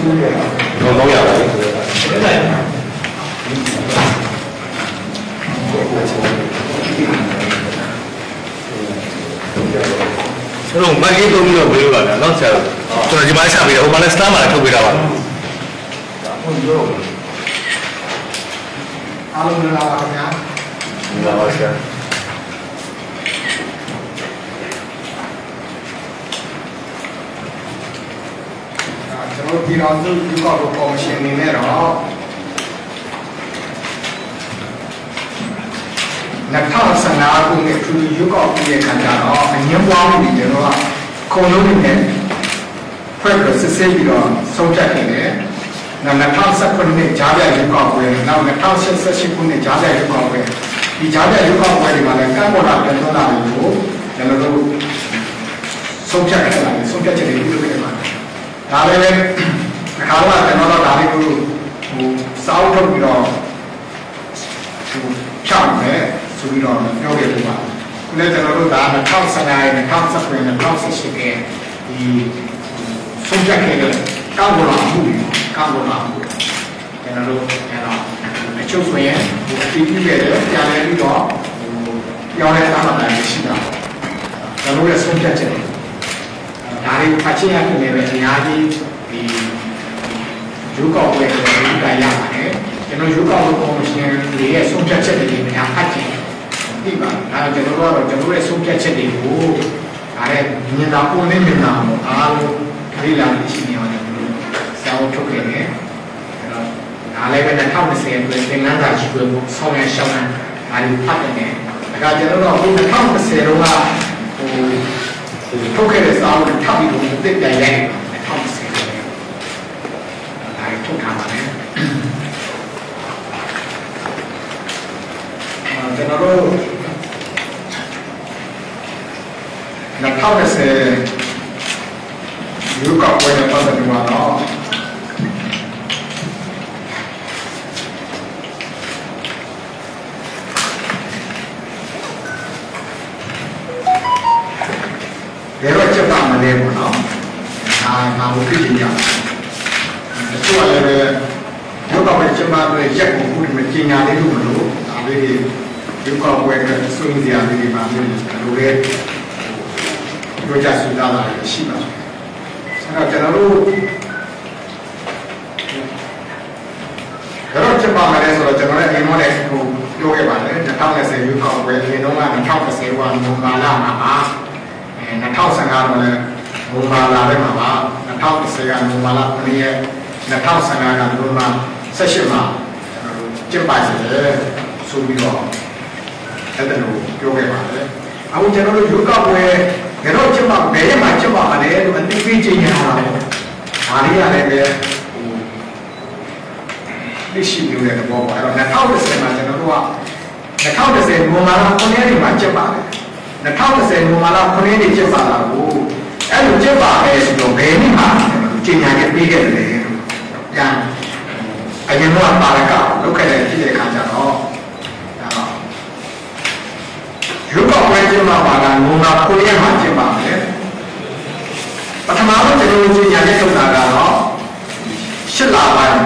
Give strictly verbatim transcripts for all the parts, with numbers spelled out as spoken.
我冇有。ကျွန်တော်မဂ္ဂင်တုံးပြီးတော့ပြောပါဗျာနော်ဆရာကျွန်တော်ဒီမှာဆက်ပြီးတော့ဟိုမှာလည်းစတားမှာလည်းထုတ်ပေးတာပါဟုတ်ရောအားလုံးလာပါခင်ဗျာလာပါဆရာကျွန်တော်ဒီတော့ဒီကောကော်မရှင်နေနဲ့တော့နှစ်ထောင်ဆယ်ငါခုနှစ်ထူးရုပ်ောက်ပြီးတဲ့ခါကျတော့အငင်းပွားမှုတွေကျွန်တော်ကခုံလုံးနေနဲ့ဖွဲ့ပြီးစစ်ဆေးပြီးတော့ဆုံးဖြတ်ခဲ့တယ်။နောက်နှစ်ထောင်ဆယ်ခုနှစ်ကြားပြရုပ်ောက်ပွဲနောက်နှစ်ထောင်ဆယ်ရှစ်ခုနှစ်ကြားပြရုပ်ောက်ပွဲဒီကြားပြရုပ်ောက်ပွဲတွေမှာလည်းကန့်ပေါ်တာပြန်သွားတာတွေကိုကျွန်တော်တို့ဆုံးဖြတ်ခဲ့တာလေဆုံးဖြတ်ချက်တွေပြုလုပ်ခဲ့ပါတယ်။ဒါလည်းအခါကကျွန်တော်တို့ဒါလေးကိုဟိုစောက်ထုတ်ပြီးတော့ဟိုဖြောင်းမယ်ဆိုပြီးတော့ပြောခဲ့လို့ပါခုလည်းကျွန်တော်တို့ဒါနှစ်ထောင်ဆယ်နာရီနှစ်ထောင်ဆယ်ခုနှစ်ထောင်ဆယ်ရှစ်ရဲ့ဒီဆုံးဖြတ်ခဲ့တဲ့ကောက်ပေါ်လာမှုကောက်ပေါ်လာမှုကျွန်တော်တို့အဲ့တော့အချုပ်ဆိုရင်ဒီအတီးပြီးခဲ့တယ်ပြန်လဲပြီးတော့ဟိုပြောင်းလဲသားမှန်တယ်ရှိတာကျွန်တော်ရဲ့ဆုံးဖြတ်ချက်ဒါတွေဖတ်ချင်းရဖြစ်နေပဲအများကြီးဒီရုပ်ကောက်ပွဲတွေဒီတိုင်းရပါတယ်ကျွန်တော်ရုပ်ကောက်လို့ကော်မရှင်တွေရဲ့ဆုံးဖြတ်ချက်တွေများဖတ်ကြည့်ဒီပါဒါကျွန်တော်တို့ကတော့ကျွန်တော်ရဲ့ဆုံးဖြတ်ချက်တွေကိုဒါနဲ့မြင်တာပုံနဲ့မြင်တာပေါ့အားလုံးခရီးလာနေရှိနေပါတယ်စာအုပ်ထုတ်ခဲ့တယ်အဲ့တော့ဒါလည်းပဲနှစ်ထောင်၂၀အတွက်သင်ခန်းစာရှိဖို့ဆောင်းရရှောင်းရဒါတွေဖတ်တယ်ဒါကကျွန်တော်တို့အခုနှစ်ထောင်၂၀တုန်းကဟိုထုတ်ခဲ့တဲ့စာအုပ်ထပ်ပြီးတော့အသစ်ပြန်ရိုက်နှစ်ထောင်၂၀ဒါတွေထုတ်ထားပါတယ်ကျွန်တော်တို့နှစ်ထောင်၂၀ရုပ်ောက်ပွဲနဲ့ပတ်သက်ပြီးတော့ဘယ်တော့ချက်ပါမလဲပေါ့နော်ဒါဒါကိုသိကြရအောင်တချို့ကလည်းရုပ်ောက်ပွဲချက်ပါတဲ့ရက်ကိုခုဒီမှာကျင်ညာလေးလို့မလို့ဒါလေးတွေရုပ်ောက်ပွဲနဲ့ဆွေးနွေးကြရပြီးပါလို့လိုလေပြောကြဆွေးနွေးတာရှိပါတယ်အဲ့တော့ကျွန်တော်တို့ကတော့ချက်ပါမယ်ဆိုတော့ကျွန်တော်လည်းအိမ်မောနဲ့ဟိုပြောခဲ့ပါတယ်နှစ်ထောင်၂၀ရုပ်ောက်ပွဲဒီတော့ကနှစ်ထောင်၂၀ကမုံမာလာမှာပါအဲနှစ်ထောင်၁၅တော့လည်းမုံမာလာထဲမှာပါနှစ်ထောင်၂၀ကမုံမာလာခရီးရဲ့နှစ်ထောင်၁၅ကမုံမာ၁၈မှာကျွန်တော်တို့ကျင်းပစေတယ်ဆိုပြီးတော့အဲ့ဒါလိုပြောခဲ့ပါတယ်အခုကျွန်တော်တို့ရုပ်ောက်ပွဲဘယ်တော့ကျင်းပဘယ်ရက်မှာကျင်းပမှာလဲလို့အသိပေးခြင်းရတာပေါ့ဒါလေးရတယ်ပဲဟိုသိရှိလို့တဲ့ဘောပါအဲ့တော့နှစ်ထောင်၂၀မှာကျွန်တော်တို့ကနှစ်ထောင်၂၀နိုမာလာခုနှစ်ရက်မှာကျင်းပါတယ်နှစ်ထောင်၂၀နိုမာလာခုနှစ်ရက်ကျင်းပတာကိုအဲ့လိုကျင်းပမယ်ဆိုတော့ဘယ်နေ့မှာကျင်းညာချက်ပေးခဲ့တယ်လဲပြန်အရင်ကပါရကလောက်ခဲ့တဲ့ဖြစ်တဲ့အခါကျတော့ရုပ်ောက်ပွဲကျင်းပပါကနိုမာခုနှစ်ရက်မှာကျင်းပမယ်ပထမဆုံးကျွန်တော်တို့ညနေထုတ်တာကတော့ရှစ်လပိုင်း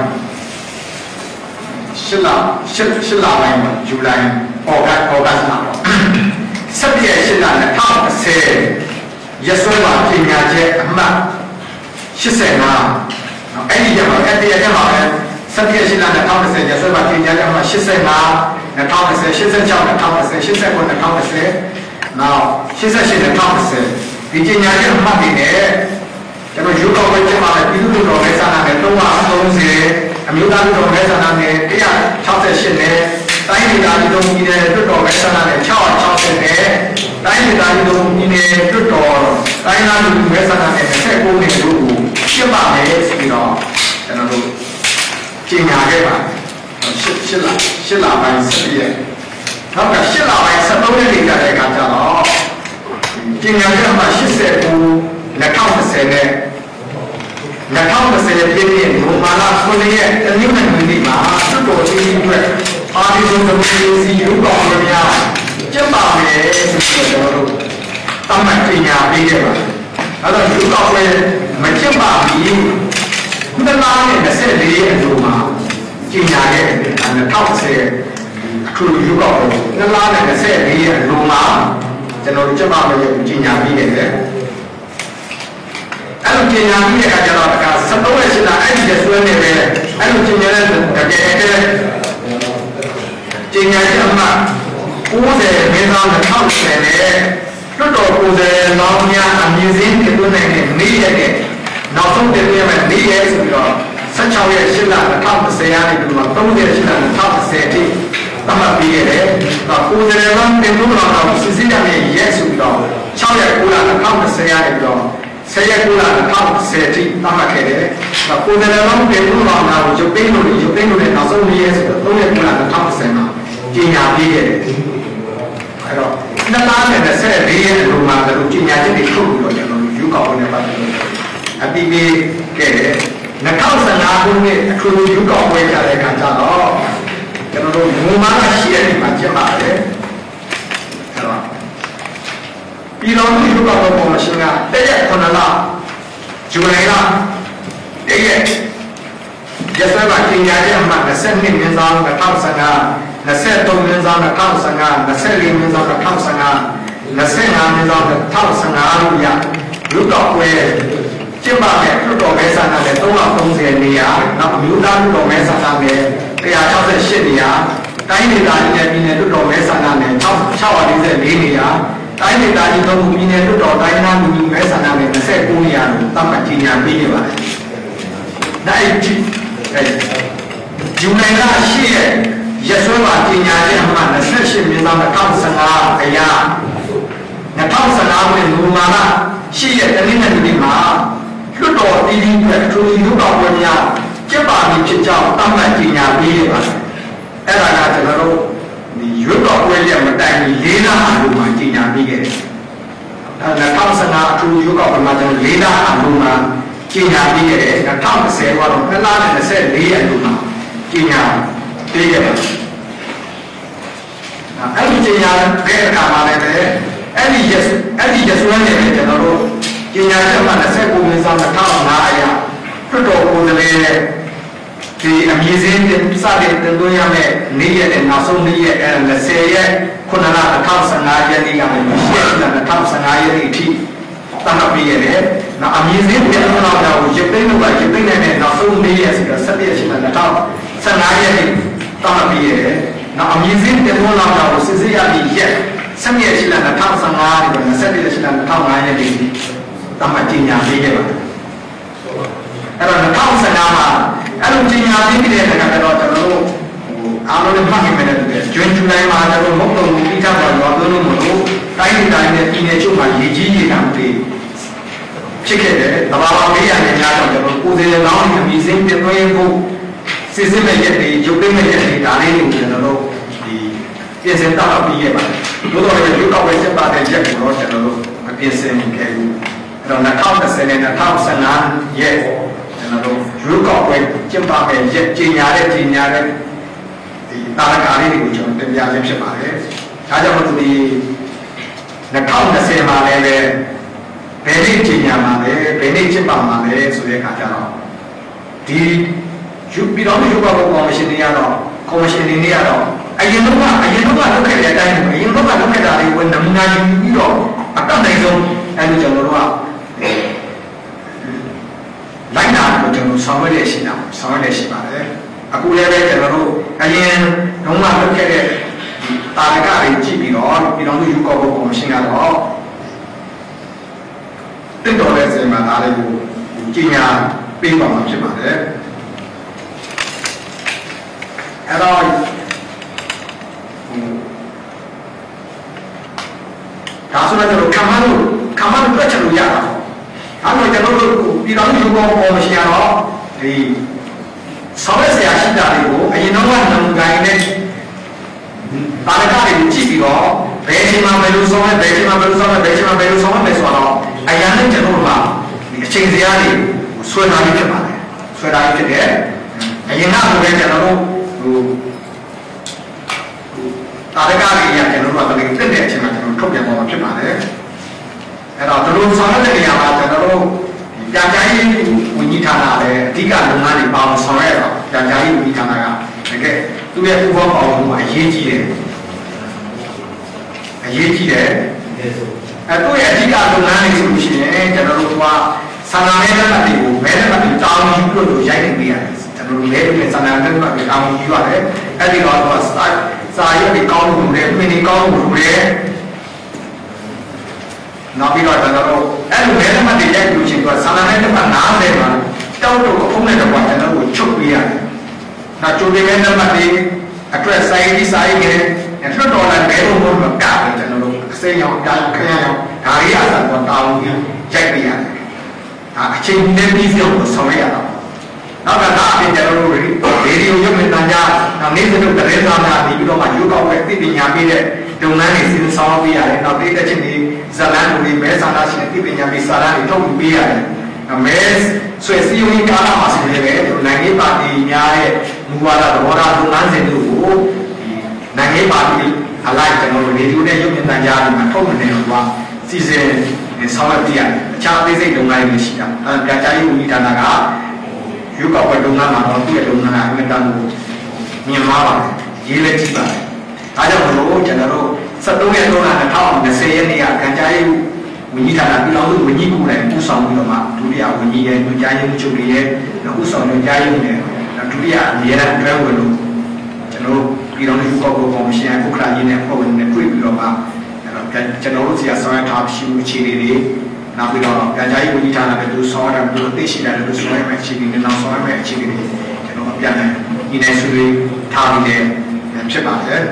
ရှစ်လရှစ်ရှစ်လပိုင်းမှာဇူလိုင်ဩဂတ်ဩဂတ်မှာတော့စက်ပြည့်ရှစ်လနဲ့ထောင်၂၀ရက်စွဲမှာပြင်ညာချက်အမှတ်၈၅နော်အဲ့ဒီရက်မှာအဲ့ဒီရက်မှာပဲစက်ပြည့်ရှစ်လနဲ့ထောင်၂၀ရက်စွဲမှာပြင်ညာချက်အမှတ်၈၅နှစ်ထောင်၂၀ ၈၆နှစ်ထောင်၂၀ ၈၉နှစ်ထောင်၂၀နောက်၈၈နှစ်ထောင်၂၀ဒီကျညာချက်မှတ်ပြီးတယ်ကျွန်တော်ရုပ်ောက်ပွဲကျင်းပတဲ့ပြည်သူ့လူတော်မဲဆန္ဒနယ်၃၃၀အမျိုးသားလူတော်မဲဆန္ဒနယ်၁၆၈နဲ့တိုင်းဒေသကြီးလုံးပြည်နယ်လွှတ်တော်မဲဆန္ဒနယ်၆၆၀နဲ့တိုင်းဒေသကြီးလုံးပြည်နယ်လွှတ်တော်တိုင်းသားလူမဲဆန္ဒနယ်၂၉နဲ့တို့ကိုကျင်းပမယ်ဆိုပြီးတော့ကျွန်တော်တို့ကျညာခဲ့ပါတယ်ရှစ်ရှစ်လရှစ်လပိုင်း၁၁ရက်နောက်ကရှစ်လပိုင်း၁၃ရက်နေကြတဲ့အခါကျတော့ကျင်ညာချက်မှာ၈၉နှစ်ထောင်၂၀နဲ့နှစ်ထောင်၂၀ပြည့်ပြည့်နိုမာလာခုနှစ်ရက်တနင်္ဂနွေနေ့မှာလွှတ်တော်ကြီးအတွက်အာဒီဇွန်သမီးစီရုပ်တော်များကျင်းပမယ်ဆိုပြီးတော့ကျွန်တော်တို့တမန်ကျင်ညာပေးခဲ့ပါတယ်အဲ့တော့ရုပ်တော်ပဲမကျင်းပဘူးနှစ်လနဲ့၂၄ရက်အလိုမှာကြီးညာခဲ့တယ်၂၀၁၀အခုယူကောက်တော့နှစ်လနဲ့၂၄ရက်အလိုမှာကျွန်တော်တို့ကျမမရဲ့ကြီးညာပြီးခဲ့တယ်အဲ့လိုကြီးညာပြီးတဲ့အခါကျတော့ဒါက၁၃ရက်ရှိတာအဲ့ဒီကျဆွဲနေပဲအဲ့လိုကြီးညာတဲ့တကယ်တည်းကြီးညာချက်အမှ၉၀မင်းသား၂၀၁၀နဲ့လွတ်တော်ကိုယ်စားလောင်းများအမြင့်စင်းပြသွင်းနိုင်တဲ့နေ့ရက်နဲ့နောက်ဆုံးတင်ပြမယ်နေ့ရက်ဆိုပြီးတော့၁၆ရက်၈လ၂၀၁၀ရာနေပြီးတော့၃၀ရက်၈လ၂၀၁၀အထိသတ်မှတ်ပြီးရတယ်။ဒါကိုယ်စားလောင်းတင်လို့တော့စစ်စစ်ရမယ့်ရက်ဆိုပြီးတော့၆ရက်၉လ၂၀၁၀ရာနေပြီးတော့၁၀ရက်၉လ၂၀၁၀အထိသတ်မှတ်ခဲ့တယ်။ဒါကိုယ်စားလောင်းတင်လို့တော့ငါကိုရုပ်သိမ်းလို့ရုပ်သိမ်းလို့လည်းနောက်ဆုံးနေ့ရက်ဆိုတော့၃ရက်၉လ၂၀၁၀မှာကြီးညာပြီးခဲ့တယ်။အဲ့တော့နှစ်လနဲ့၂၄ရက်အလိုမှာတို့ကြီးညာချက်တွေထုတ်ပြီးတော့ကျွန်တော်ယူကောက်ဝင်နေပါတယ်အပိပိခဲ့တယ်၂၀၁၅ခုနှစ်အခုယူကောက်ဝင်ကြတဲ့အခါကျတော့ကျွန်တော်တို့မူမားရှိတဲ့ဒီမှာကျင်းပါတယ်အဲ့တော့ပြည်တော်စုယူကောက်ဝင်ပေါ်မှာရှင်ကတရက်ခုနှစ်လဇူလိုင်လတရက်ရစပါကြီးညာချက်အမှတ်၂၂မြင်းဆောင်၂၀၁၅၂၃မြင်းဆောင်၂၀၁၅၂၄မြင်းဆောင်၂၀၁၅၂၅မြင်းဆောင်၂၀၁၅လို့ရလူတော်ပွဲကျင်းပတဲ့လူတော်မဲဆန္ဒနဲ့၃၃၀နေရာနောက်မြို့သားလူတော်မဲဆန္ဒနဲ့၁၆၈နေရာတိုင်းဒေသကြီးနဲ့ပြည်နယ်လူတော်မဲဆန္ဒနဲ့၆၄၄နေရာတိုင်းဒေသကြီးသုံးခုပြည်နယ်လူတော်တိုင်းသားလူမျိုးမဲဆန္ဒနဲ့၂၉နေရာကိုသတ်မှတ်ကြီးညာပေးနေပါတယ်။ဒါအဖြစ်ဇူလိုင်လ၈ရက်ရက်စွဲပါကြီးညာချက်အမှတ်၂၈မြင်းဆောင်၂၀၁၅အရာ၂၀၁၅ခုနိုဝင်ဘာလ၈ရက်တနင်္လာနေ့မှာလွတ်တော်တီးတီးအတွက်ထူထူလူတော်ပွဲများကျင်းပမည်ဖြစ်ကြောင်းသတ်မှတ်ကြီးညာပေးရပါတယ်။အဲ့ဒါကကျွန်တော်တို့ဒီရွတ်တော်ပွဲရဲ့မတိုင်မီ၄လအလိုမှာကြီးညာပေးခဲ့တယ်။အဲ၂၀၁၅အထူးရွတ်တော်ပွဲမှာကျွန်တော်၄လအလိုမှာကြီးညာပေးခဲ့တယ်။၂၀၁၀ကတော့၂လနဲ့၂၄ရက်အလိုမှာကြီးညာပေးခဲ့ပါတယ်။အဲ့ဒီကြီးညာတဲ့အခါမှာလည်းအဲ့ဒီရက်အဲ့ဒီရက်စွဲနေတယ်ကျွန်တော်တို့ကြီးညာချက်မှာ၂၉မြင်းဆောင်၂၀၀၅အရာလွတ်တော်ကိုယ်စားလှယ်နဲ့ဒီအမည်စင်းတင်စတဲ့တင်သွင်းရမယ့်နေ့ရက်နဲ့နောက်ဆုံးနေ့ရက်အဲ၂၀ရက်ခုနလ၂၀၁၅ရက်နေ့ကနေ၈ရက်၂၀၁၅ရက်နေ့အထိတတ်မှတ်ပြီးရတယ်။နောက်အမည်စင်းပြန်လို့တော့ရုပ်သိမ်းလို့ကရုပ်သိမ်းတဲ့နောက်ဆုံးနေ့ရက်ဆိုတော့၁၇ရက်ရှိမှ၂၀၁၅ရက်နေ့တတ်မှတ်ပြီးရတယ်။နောက်အမည်စင်းတင်လို့တော့စစ်စစ်ရပြီးရက်၁၇ရက်ရှိလာ၂၀၁၅ရက်နဲ့၂၁ရက်ရှိလာ၂၀၀၅ရက်နေ့တတ်မှတ်ကြီးညာပေးခဲ့ပါတယ်။အဲ့တော့၂၀၁၅မှာအဲ့လိုကြီးညာပေးတဲ့အခါကျတော့ကျွန်တော်တို့အားလုံးနဲ့မှတ်မိမယ်တဲ့ကျွန်းဇူလိုင်မှာကျွန်တော်မုတ်တုံပြီးထားပါတော့ပြောလို့မလို့တိုင်းဒေသနဲ့ပြည်နယ်ချုပ်မှာရည်ကြီးရည်တမ်းတွေဖြစ်ခဲ့တယ်။တဘာဝဘေးရည်များတော့ကျွန်တော်ကိုယ်စီလောင်းအမည်စင်းပြသွင်းဖို့စစ်စစ်မဲ့ရက်တွေရုပ်သိမ်းမဲ့ရက်တွေဒါလေးတွေကိုကျွန်တော်တို့ဒီပြင်ဆင်တောက်ပြီးရပါတယ်။တို့တော့လည်းရုပ်ကောက်ပဲစက်ပါတဲ့ရက်ကိုတော့ကျွန်တော်တို့မပြင်ဆင်ခဲ့ဘူး။အဲ့တော့၂၀၁၀နဲ့၂၀၁၅ရက်ကျွန်တော်တို့ရုပ်ကောက်ပဲကျင်းပမဲ့ရက်ကြီးညာတဲ့ကြီးညာတဲ့ဒီတာရကာလေးတွေကိုကျွန်တော်တင်ပြခြင်းဖြစ်ပါတယ်။ဒါကြောင့်မို့ဒီ၂၀၂၀မှာလည်းပဲဘယ်နေ့ကြီးညာမှာလဲဘယ်နေ့ကျင်းပမှာလဲဆိုတဲ့အခါကျတော့ဒီယူပြည်တော်မျိုးကောကောမရှင်တွေကတော့ကောမရှင်တွေနေရတော့အရင်ကအရင်ကလုပ်ခဲ့တဲ့အတိုင်းအရင်ကလုပ်ခဲ့တာတွေကိုနမူနာယူပြီးတော့အတတ်နိုင်ဆုံးအဲလိုကျွန်တော်တို့ကလိုက်နာလို့ကျွန်တော်ဆောင်ရွက်ရရှိတာဆောင်ရွက်ရရှိပါတယ်အခုလည်းပဲကျွန်တော်တို့အရင်တုန်းကလုပ်ခဲ့တဲ့တာရကတွေကြည့်ပြီးတော့ပြည်တော်မျိုးကောကောမရှင်ကတော့တက်တော်တဲ့စေမှာဒါလေးကိုကြီးညာပေးပါမှာဖြစ်ပါတယ်အဲ့တော့ဒါဆိုတော့ကျွန်တော်ခံမလို့ခံမလို့ပြတ်ချလို့ရတာပေါ့အဲ့တော့ကျွန်တော်တို့ပြည်တော်မျိုးကောပေါ်မရှိရတော့ဒီဆောင်းရဆရာရှိတာတွေကိုအရင်တော့ကနမူကိုင်းနဲ့တာရကတွေကိုကြည့်ပြီးတော့ဘယ်ချိန်မှာဘယ်လိုဆောင်းလဲဘယ်ချိန်မှာဘယ်လိုဆောင်းလဲဘယ်ချိန်မှာဘယ်လိုဆောင်းလဲဆိုတော့အရင်ကကျွန်တော်တို့ကဒီအချိန်စရာတွေဆွဲထားပြီးဖြစ်ပါတယ်ဆွဲထားပြီးဖြစ်တယ်အရင်ကဘယ်ပဲကျွန်တော်တို့ဟိုတာရကတွေရကျွန်တော်တို့ကတကယ်တက်တဲ့အချိန်မှာကျွန်တော်ထုတ်ပြန်ပေါ်မှာဖြစ်ပါတယ်အဲ့တော့ဒီလိုဆောင်တဲ့နေရာမှာကျွန်တော်တို့ကြာကြာရေးဝန်ကြီးဌာနလည်းဒီကလုပ်ငန်းတွေပေါင်းဆောင်ရတော့ကြာကြာကြီးဒီကံကတကယ်သူ့ရဲ့ဥပပေါင်းမှုအရေးကြီးတယ်အရေးကြီးတယ်အဲသူ့ရဲ့အဓိကလုပ်ငန်းတွေဆိုလို့ရှိရင်ကျွန်တော်တို့ကဆန္ဒနဲ့လက်မှတ်တွေကိုမဲလက်မှတ်တွေတောင်းယူလို့လို့ရိုက်နေပေးရတယ်ကျွန်တော်တို့လည်းဒီဆန္ဒနဲ့လက်မှတ်တွေတောင်းယူရတယ်အဲ့ဒီတော့သူကစာစာရွက်တွေကောင်းလို့လည်းပြင်တွေကောင်းလို့လည်းနောက်ပြီးတော့ကျွန်တော်တို့အဲ့လိုမဲလက်မှတ်တွေရိုက်လို့ရှိရင်သူကဆန္ဒနဲ့လက်မှတ်နားတယ်မှာတောက်တော့အုံးနဲ့တော့ကျွန်တော်တို့ချုပ်ပေးရတယ်နောက်ကြိုတင်မဲလက်မှတ်တွေအတွက်စာရေးစာရေးတွေအဲ့တော့တော့လည်းမဲလို့မဟုတ်တော့တာပဲကျွန်တော်တို့အစိမ်းရောင်တာခရမ်းရောင်ဒါတွေအစားတော့တောင်းယူရိုက်ပေးရတယ်အချိန်နဲ့ပြီးပြောင်းဆောင်ရတာနောက်ကဒါအပြင်ကျွန်တော်တို့ရေဒီယိုရုပ်မြင်သံကြားနောက်နေ့စဉ်တို့တရေစာများပြီးတော့မှရုပ်ကောက်ပဲသိပညာပေးတဲ့လုပ်ငန်းတွေစဉ်းစားပေးရတယ်နောက်တိတ်တဲ့ချင်းတွေဇလန်းတွေမဲဆန္ဒရှင်သိပညာပေးစာရန်တွေထုတ်ယူပေးရတယ်မဲဆွေစီယုံကာလမှာဆိုလည်းပဲနိုင်ငံရေးပါတီများရဲ့မူဝါဒသဘောထားလုပ်ငန်းစဉ်တို့ကိုနိုင်ငံရေးပါတီအလိုက်ကျွန်တော်တို့ရေဒီယိုနဲ့ရုပ်မြင်သံကြားတွေမှာထုတ်နေတယ်ကွာစီစဉ်ဆောင်ရွက်ပြရတယ်အခြားအသေးစိတ်လုပ်ငန်းတွေရှိတာအဲကြာကြာရေးဝန်ကြီးဌာနကရုပ်ကောက်ပွဲလုပ်ငန်းမှာတော့သူ့ရဲ့လုပ်ငန်းကအမြဲတမ်းကိုမြင်မှာပါရေးလက်ကြည့်ပါတယ်ဒါကြောင့်မလို့ကျွန်တော်တို့ဆက်သုံးရက်သုံးလ၂၀၂၀ရက်နေ့ကကြာကြာရေးဝန်ကြီးဌာနပြည်တော်စုဝန်ကြီးကိုယ်တိုင်ပူဆောင်ပြီးတော့မှဒုတိယဝန်ကြီးရဲ့ညွှန်ကြားရေးချုပ်တွေရဲ့ဥဆောင်ညွှန်ကြားရေးနဲ့ဒုတိယအမြဲတမ်းတွဲဝင်လို့ကျွန်တော်တို့ပြည်တော်စုကောက်ပွဲကော်မရှင်ဥက္ကဋ္ဌကြီးနဲ့အဖွဲ့ဝင်တွေတွေ့ပြီးတော့မှကျွန်တော်တို့စီကဆောင်ရွက်ထားရှိမှုအခြေအနေတွေနောက်ပြီးတော့ကြာကြာရေးဝန်ကြီးဌာနကသူဆောင်ရွက်တာသူသိရှိတာသူဆောင်ရွက်မဲ့အခြေအနေတွေနောက်ဆောင်ရွက်မဲ့အခြေအနေတွေကျွန်တော်အပြန်အလှန်ဒီနေ့ဆွေးနွေးထားပြီးတယ်ဖြစ်ပါတယ်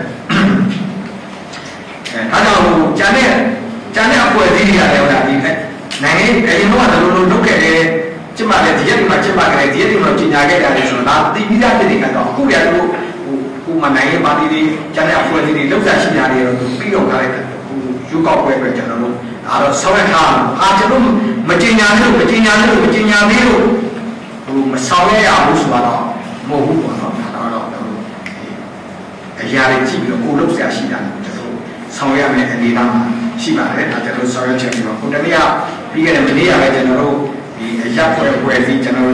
အဲဒါကြောင့်ကြာတဲ့ကြာတဲ့အဖွဲ့အစည်းတွေကလည်းဟိုဒါဒီနိုင်ငံအရင်တော့ကလိုလိုလုပ်ခဲ့တယ်ကျမလည်းဒီရက်ဒီမှာကျမကလည်းဒီရက်ဒီမှာကြီးညာခဲ့တာလေဆိုတော့ဒါတိပိသားပြည်တွေကတော့အခုရတော့ဟိုဟိုမှာနိုင်ငံပါတီတွေကြာတဲ့အဖွဲ့အစည်းတွေလောက်စားရှိကြတယ်တော့ပြီးတော့ထားလိုက်တယ်ရုပ်ကောက်ပွဲပဲကျွန်တော်တို့ဒါတော့ဆောက်ရထားအားကျွန်တော်မကျင်ညာလို့မကျင်ညာလို့မကျင်ညာသေးလို့ဟိုမဆောင်ရရဘူးဆိုတော့မဟုတ်ဘူးပေါ့နော်ဒါတော့အရာတွေကြည့်ပြီးတော့ကိုလုပ်ဆရာရှိတာကျွန်တော်ဆောင်ရမယ်အနေနဲ့ရှိပါတယ်ဒါကျွန်တော်ဆောင်ရချက်ပြီးတော့ကိုတနေ့ကပြီးခဲ့တဲ့မနေ့ကလည်းကျွန်တော်တို့ဒီအရာပွဲပွဲစီကျွန်တော်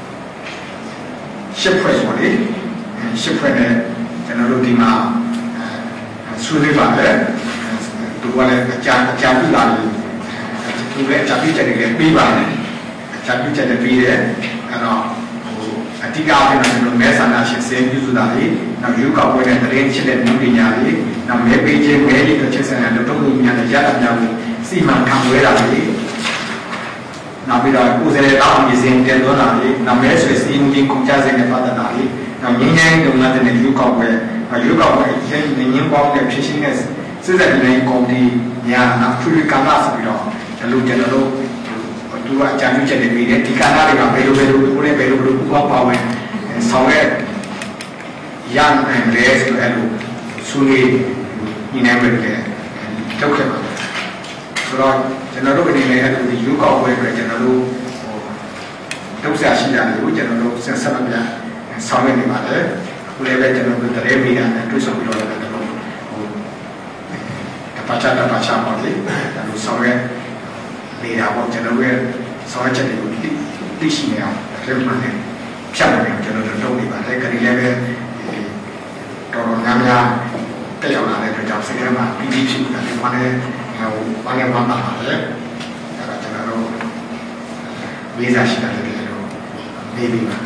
ရှစ်ဖွဲ့ဆိုလေရှစ်ဖွဲ့နဲ့ကျွန်တော်တို့ဒီမှာဆွေးနွေးပါတယ်သူကလည်းအကြံအကြံပြုလာတယ်သူလည်းအကြံပြုချက်တွေလည်းပြီးပါတယ်အကြံပြုချက်တွေပြီးတယ်အဲ့တော့ဟိုအတိအကျအဖြစ်ကျွန်တော်မဲဆန္ဒရှင်စင်ပြုစုတာလေနောက်ရုပ်ကောက်ပွဲနဲ့တရင်ချစ်တဲ့မျိုးပညာတွေနောက်မဲပေးခြင်းမဲလေးတစ်ချက်ဆန်တဲ့လုပ်ထုံးများနဲ့ရတာများကိုစီမံခန့်ခွဲတာလေနောက်ပြီးတော့ကိုယ်စရဲတောင်းရစဉ်တင်သွင်းတာလေနောက်မဲဆွေစီမင်းကုန်ကြစင်နဲ့ပတ်သက်တာလေနောက်ငင်းငင်းလုပ်ငန်းတွေနဲ့ရုပ်ကောက်ပွဲရုပ်ကောက်ပွဲရင်းငင်းပေါင်းတဲ့ဖြစ်ရှင်တဲ့စစ်စစ်တိုင်းကော်မတီညာနောက်ထူထူကံလာဆိုပြီးတော့ဒီလိုကျွန်တော်တို့သူကအကြံပြုချက်တွေပြီးတယ်ဒီကံလာတွေကဘယ်လိုဘယ်လိုကိုလည်းဘယ်လိုဘယ်လိုပူပေါင်းပါဝင်ဆောင်ရွက်ရနိုင်တယ်ဆိုအဲ့လိုဆွေးနွေးညီနိုင်မယ်လေတောက်ခဲ့ပါဆိုတော့ကျွန်တော်တို့အနေနဲ့အဲ့လိုဒီရုပ်ကောက်ပွဲအတွက်ကျွန်တော်တို့ဟိုတုတ်ဆရာရှိတာတွေကိုကျွန်တော်တို့ဆက်ဆက်ပြဆောင်ရွက်နေပါတယ်အခုလည်းပဲကျွန်တော်တို့တရေမိတာနဲ့တွေ့ဆုံပြီးတော့လည်းကျွန်တော်ပါချာတာပါချာပါလေဒါလို့ဆောင်ရဲနေတာပေါ့ကျွန်တော်ရဲ့ဆောင်ရချက်တွေကိုသိရှိနေအောင်ပြန်မှန်းနေဖြတ်နေအောင်ကျွန်တော်တို့လုပ်နေပါတယ်ခရီးလည်းပဲတော်တော်များများတက်ရောက်လာတဲ့အတွက်ကြောင့်စိတ်ထဲမှာပြီးပြီးဖြစ်နေတာဒီမှာလည်းဟိုဘာလဲဘာသာပါလဲအဲ့ဒါကျွန်တော်တို့ဝိဇာရှိတာလည်းကျွန်တော်နေပြီးပါ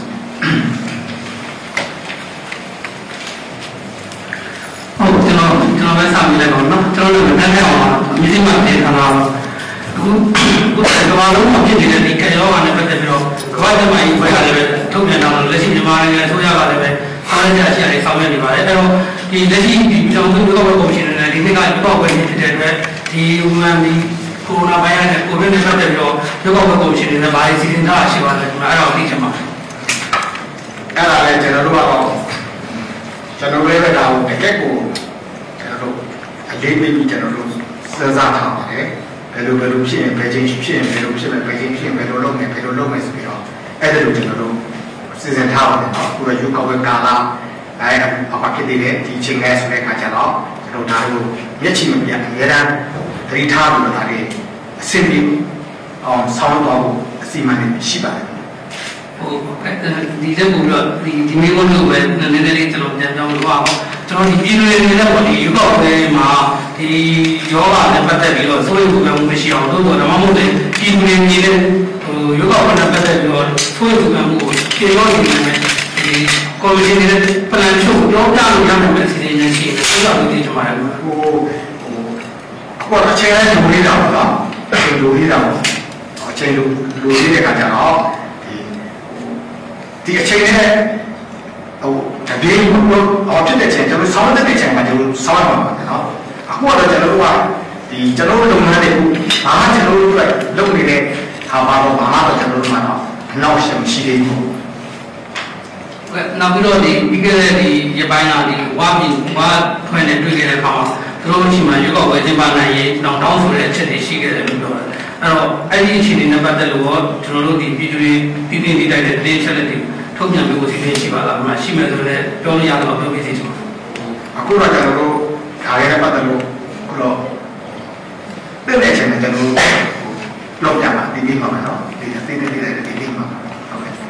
ဟုတ်ကျွန်တော်ကျွန်တော်ပဲစာပြီးလိုက်ပါတော့ကျွန်တော်တို့လည်းတက်အောင်မြင်းစင်းမှာတင်ထားတာအခုအခုကဘာလို့မဖြစ်နေတဲ့ဒီကရောဂါနဲ့ပတ်သက်ပြီးတော့ကမ္ဘာ့ကျန်းမာရေးအဖွဲ့ကလည်းပဲထုတ်ပြန်တော့လက်ရှိမြန်မာနိုင်ငံအစိုးရကလည်းပဲအားရကြရှိရတယ်ဆောင်ရွက်နေပါတယ်အဲ့တော့ဒီလက်ရှိဒီပြည်တော်စုကောက်ပွဲကော်မရှင်နဲ့ဒီနေ့ကကောက်ပွဲနေဖြစ်တဲ့အတွက်ဒီဥမန်ဒီကိုရိုနာဗိုင်းရပ်စ်နဲ့ကိုဗစ်နဲ့ပတ်သက်ပြီးတော့ကောက်ပွဲကော်မရှင်နဲ့ဘာတွေစီစဉ်ထားရှိပါလဲကျွန်တော်အဲ့ဒါကိုသိချင်ပါတယ်အဲ့ဒါလည်းကျွန်တော်တို့ကတော့ကျွန်တော်လည်းပဲဒါကိုတကယ့်ကိုကျွန်တော်တို့အလေးပေးပြီးကျွန်တော်တို့စဉ်းစားထားပါတယ်ဘယ်လိုဘယ်လိုဖြစ်ရင်ဘယ်ချိန်ဖြစ်ရင်ဘယ်လိုဖြစ်မယ်ဘယ်ချိန်ဖြစ်ရင်ဘယ်လိုလုပ်မယ်ဘယ်လိုလုပ်မယ်ဆိုပြီးတော့အဲ့ဒါလိုကျွန်တော်တို့စီစဉ်ထားပါတယ်နော်ကိုယ်ရုပ်ကောက်ပွဲကာလအဲအပဖြစ်တဲ့ဒီချိန်လဲဆိုတဲ့အခါကျတော့ကျွန်တော်ဒါကိုမျက်ခြေမပြတ်အများအားသတိထားပြီးတော့ဒါတွေအဆင်ပြေအောင်ဆောင်းတော့အစီအမံတွေရှိပါတယ်ဒီတဲ့ဘူးတော့ဒီဒီမျိုးလို့ပဲနည်းနည်းလေးကျွန်တော်ပြန်ပြောလို့ပါကျွန်တော်ဒီပြည်တွင်းနေတဲ့ပေါ့ဒီရုပ်ောက်ပဲမှာဒီယောဂနဲ့ပတ်သက်ပြီးတော့စိုးရိမ်မှုမရှိအောင်လို့တော့မဟုတ်တဲ့ပြည်တွင်းနေတဲ့ဟိုရုပ်ောက်နဲ့ပတ်သက်ပြီးတော့စိုးရိမ်မှုကိုပြေလို့နေတယ်ဒီကော်မရှင်ရဲ့ plan ချုပ်ပြောပြလို့ရမယ်စီစဉ်နေရှိတယ်အဲ့ဒါကိုသိချင်ပါတယ်ဟိုဟိုဟိုအချိန်လေးလူလေးတာပေါ့နော်အချိန်လူလေးတာပေါ့အချိန်လူလူလေးတဲ့ခါကျတော့ဒီအချိန်နဲ့ဟိုတပြေးလို့အော်ဖြစ်တဲ့ချိန်ကျွန်တော်ဆောင်းတဲ့ချိန်မှာကျွန်တော်ဆောင်းရမှာပေါ့နော်အခုတော့ကျွန်တော်တို့ကဒီကျွန်တော်တို့လုပ်ငန်းတွေကိုဘာမှကျွန်တော်တို့လုပ်နေတဲ့ဟာပါတော့ဘာမှတော့ကျွန်တော်တို့ကတော့အနောက်ရှမရှိသေးဘူးနောက်ပြီးတော့ဒီပြီးခဲ့တဲ့ဒီရပိုင်းလာဒီဝါပြည်ဝါဖွင့်နေတွေ့ခဲ့တဲ့အခါမှာသူတို့ရှိမှရွေးကောက်ပွဲကျင်းပနိုင်ရေးတောင်းတောင်းဆိုတဲ့အချက်တွေရှိခဲ့တယ်လို့ပြောတယ်အဲ့တော့အဲ့ဒီအခြေအနေနဲ့ပတ်သက်လို့ရောကျွန်တော်တို့ဒီပြည်သူတွေတည်တည်တည်တိုက်တဲ့တင်းချက်လက်တွေထုတ်ပြန်ပြီးကိုစီစဉ်ရှိပါလားမှရှိမယ်ဆိုတော့ပြောလို့ရတော့ပြောပြသေးချင်ပါအခုတော့ကျွန်တော်တို့ဒါရဲပတ်သက်လို့ခုတော့တဲ့တဲ့အချိန်မှာကျွန်တော်တို့လောက်ပြမှာဒီပြီးမှာနော်ဒီတည်တည်တည်တိုက်တဲ့ဒီပြီးမှာဟုတ်ကဲ့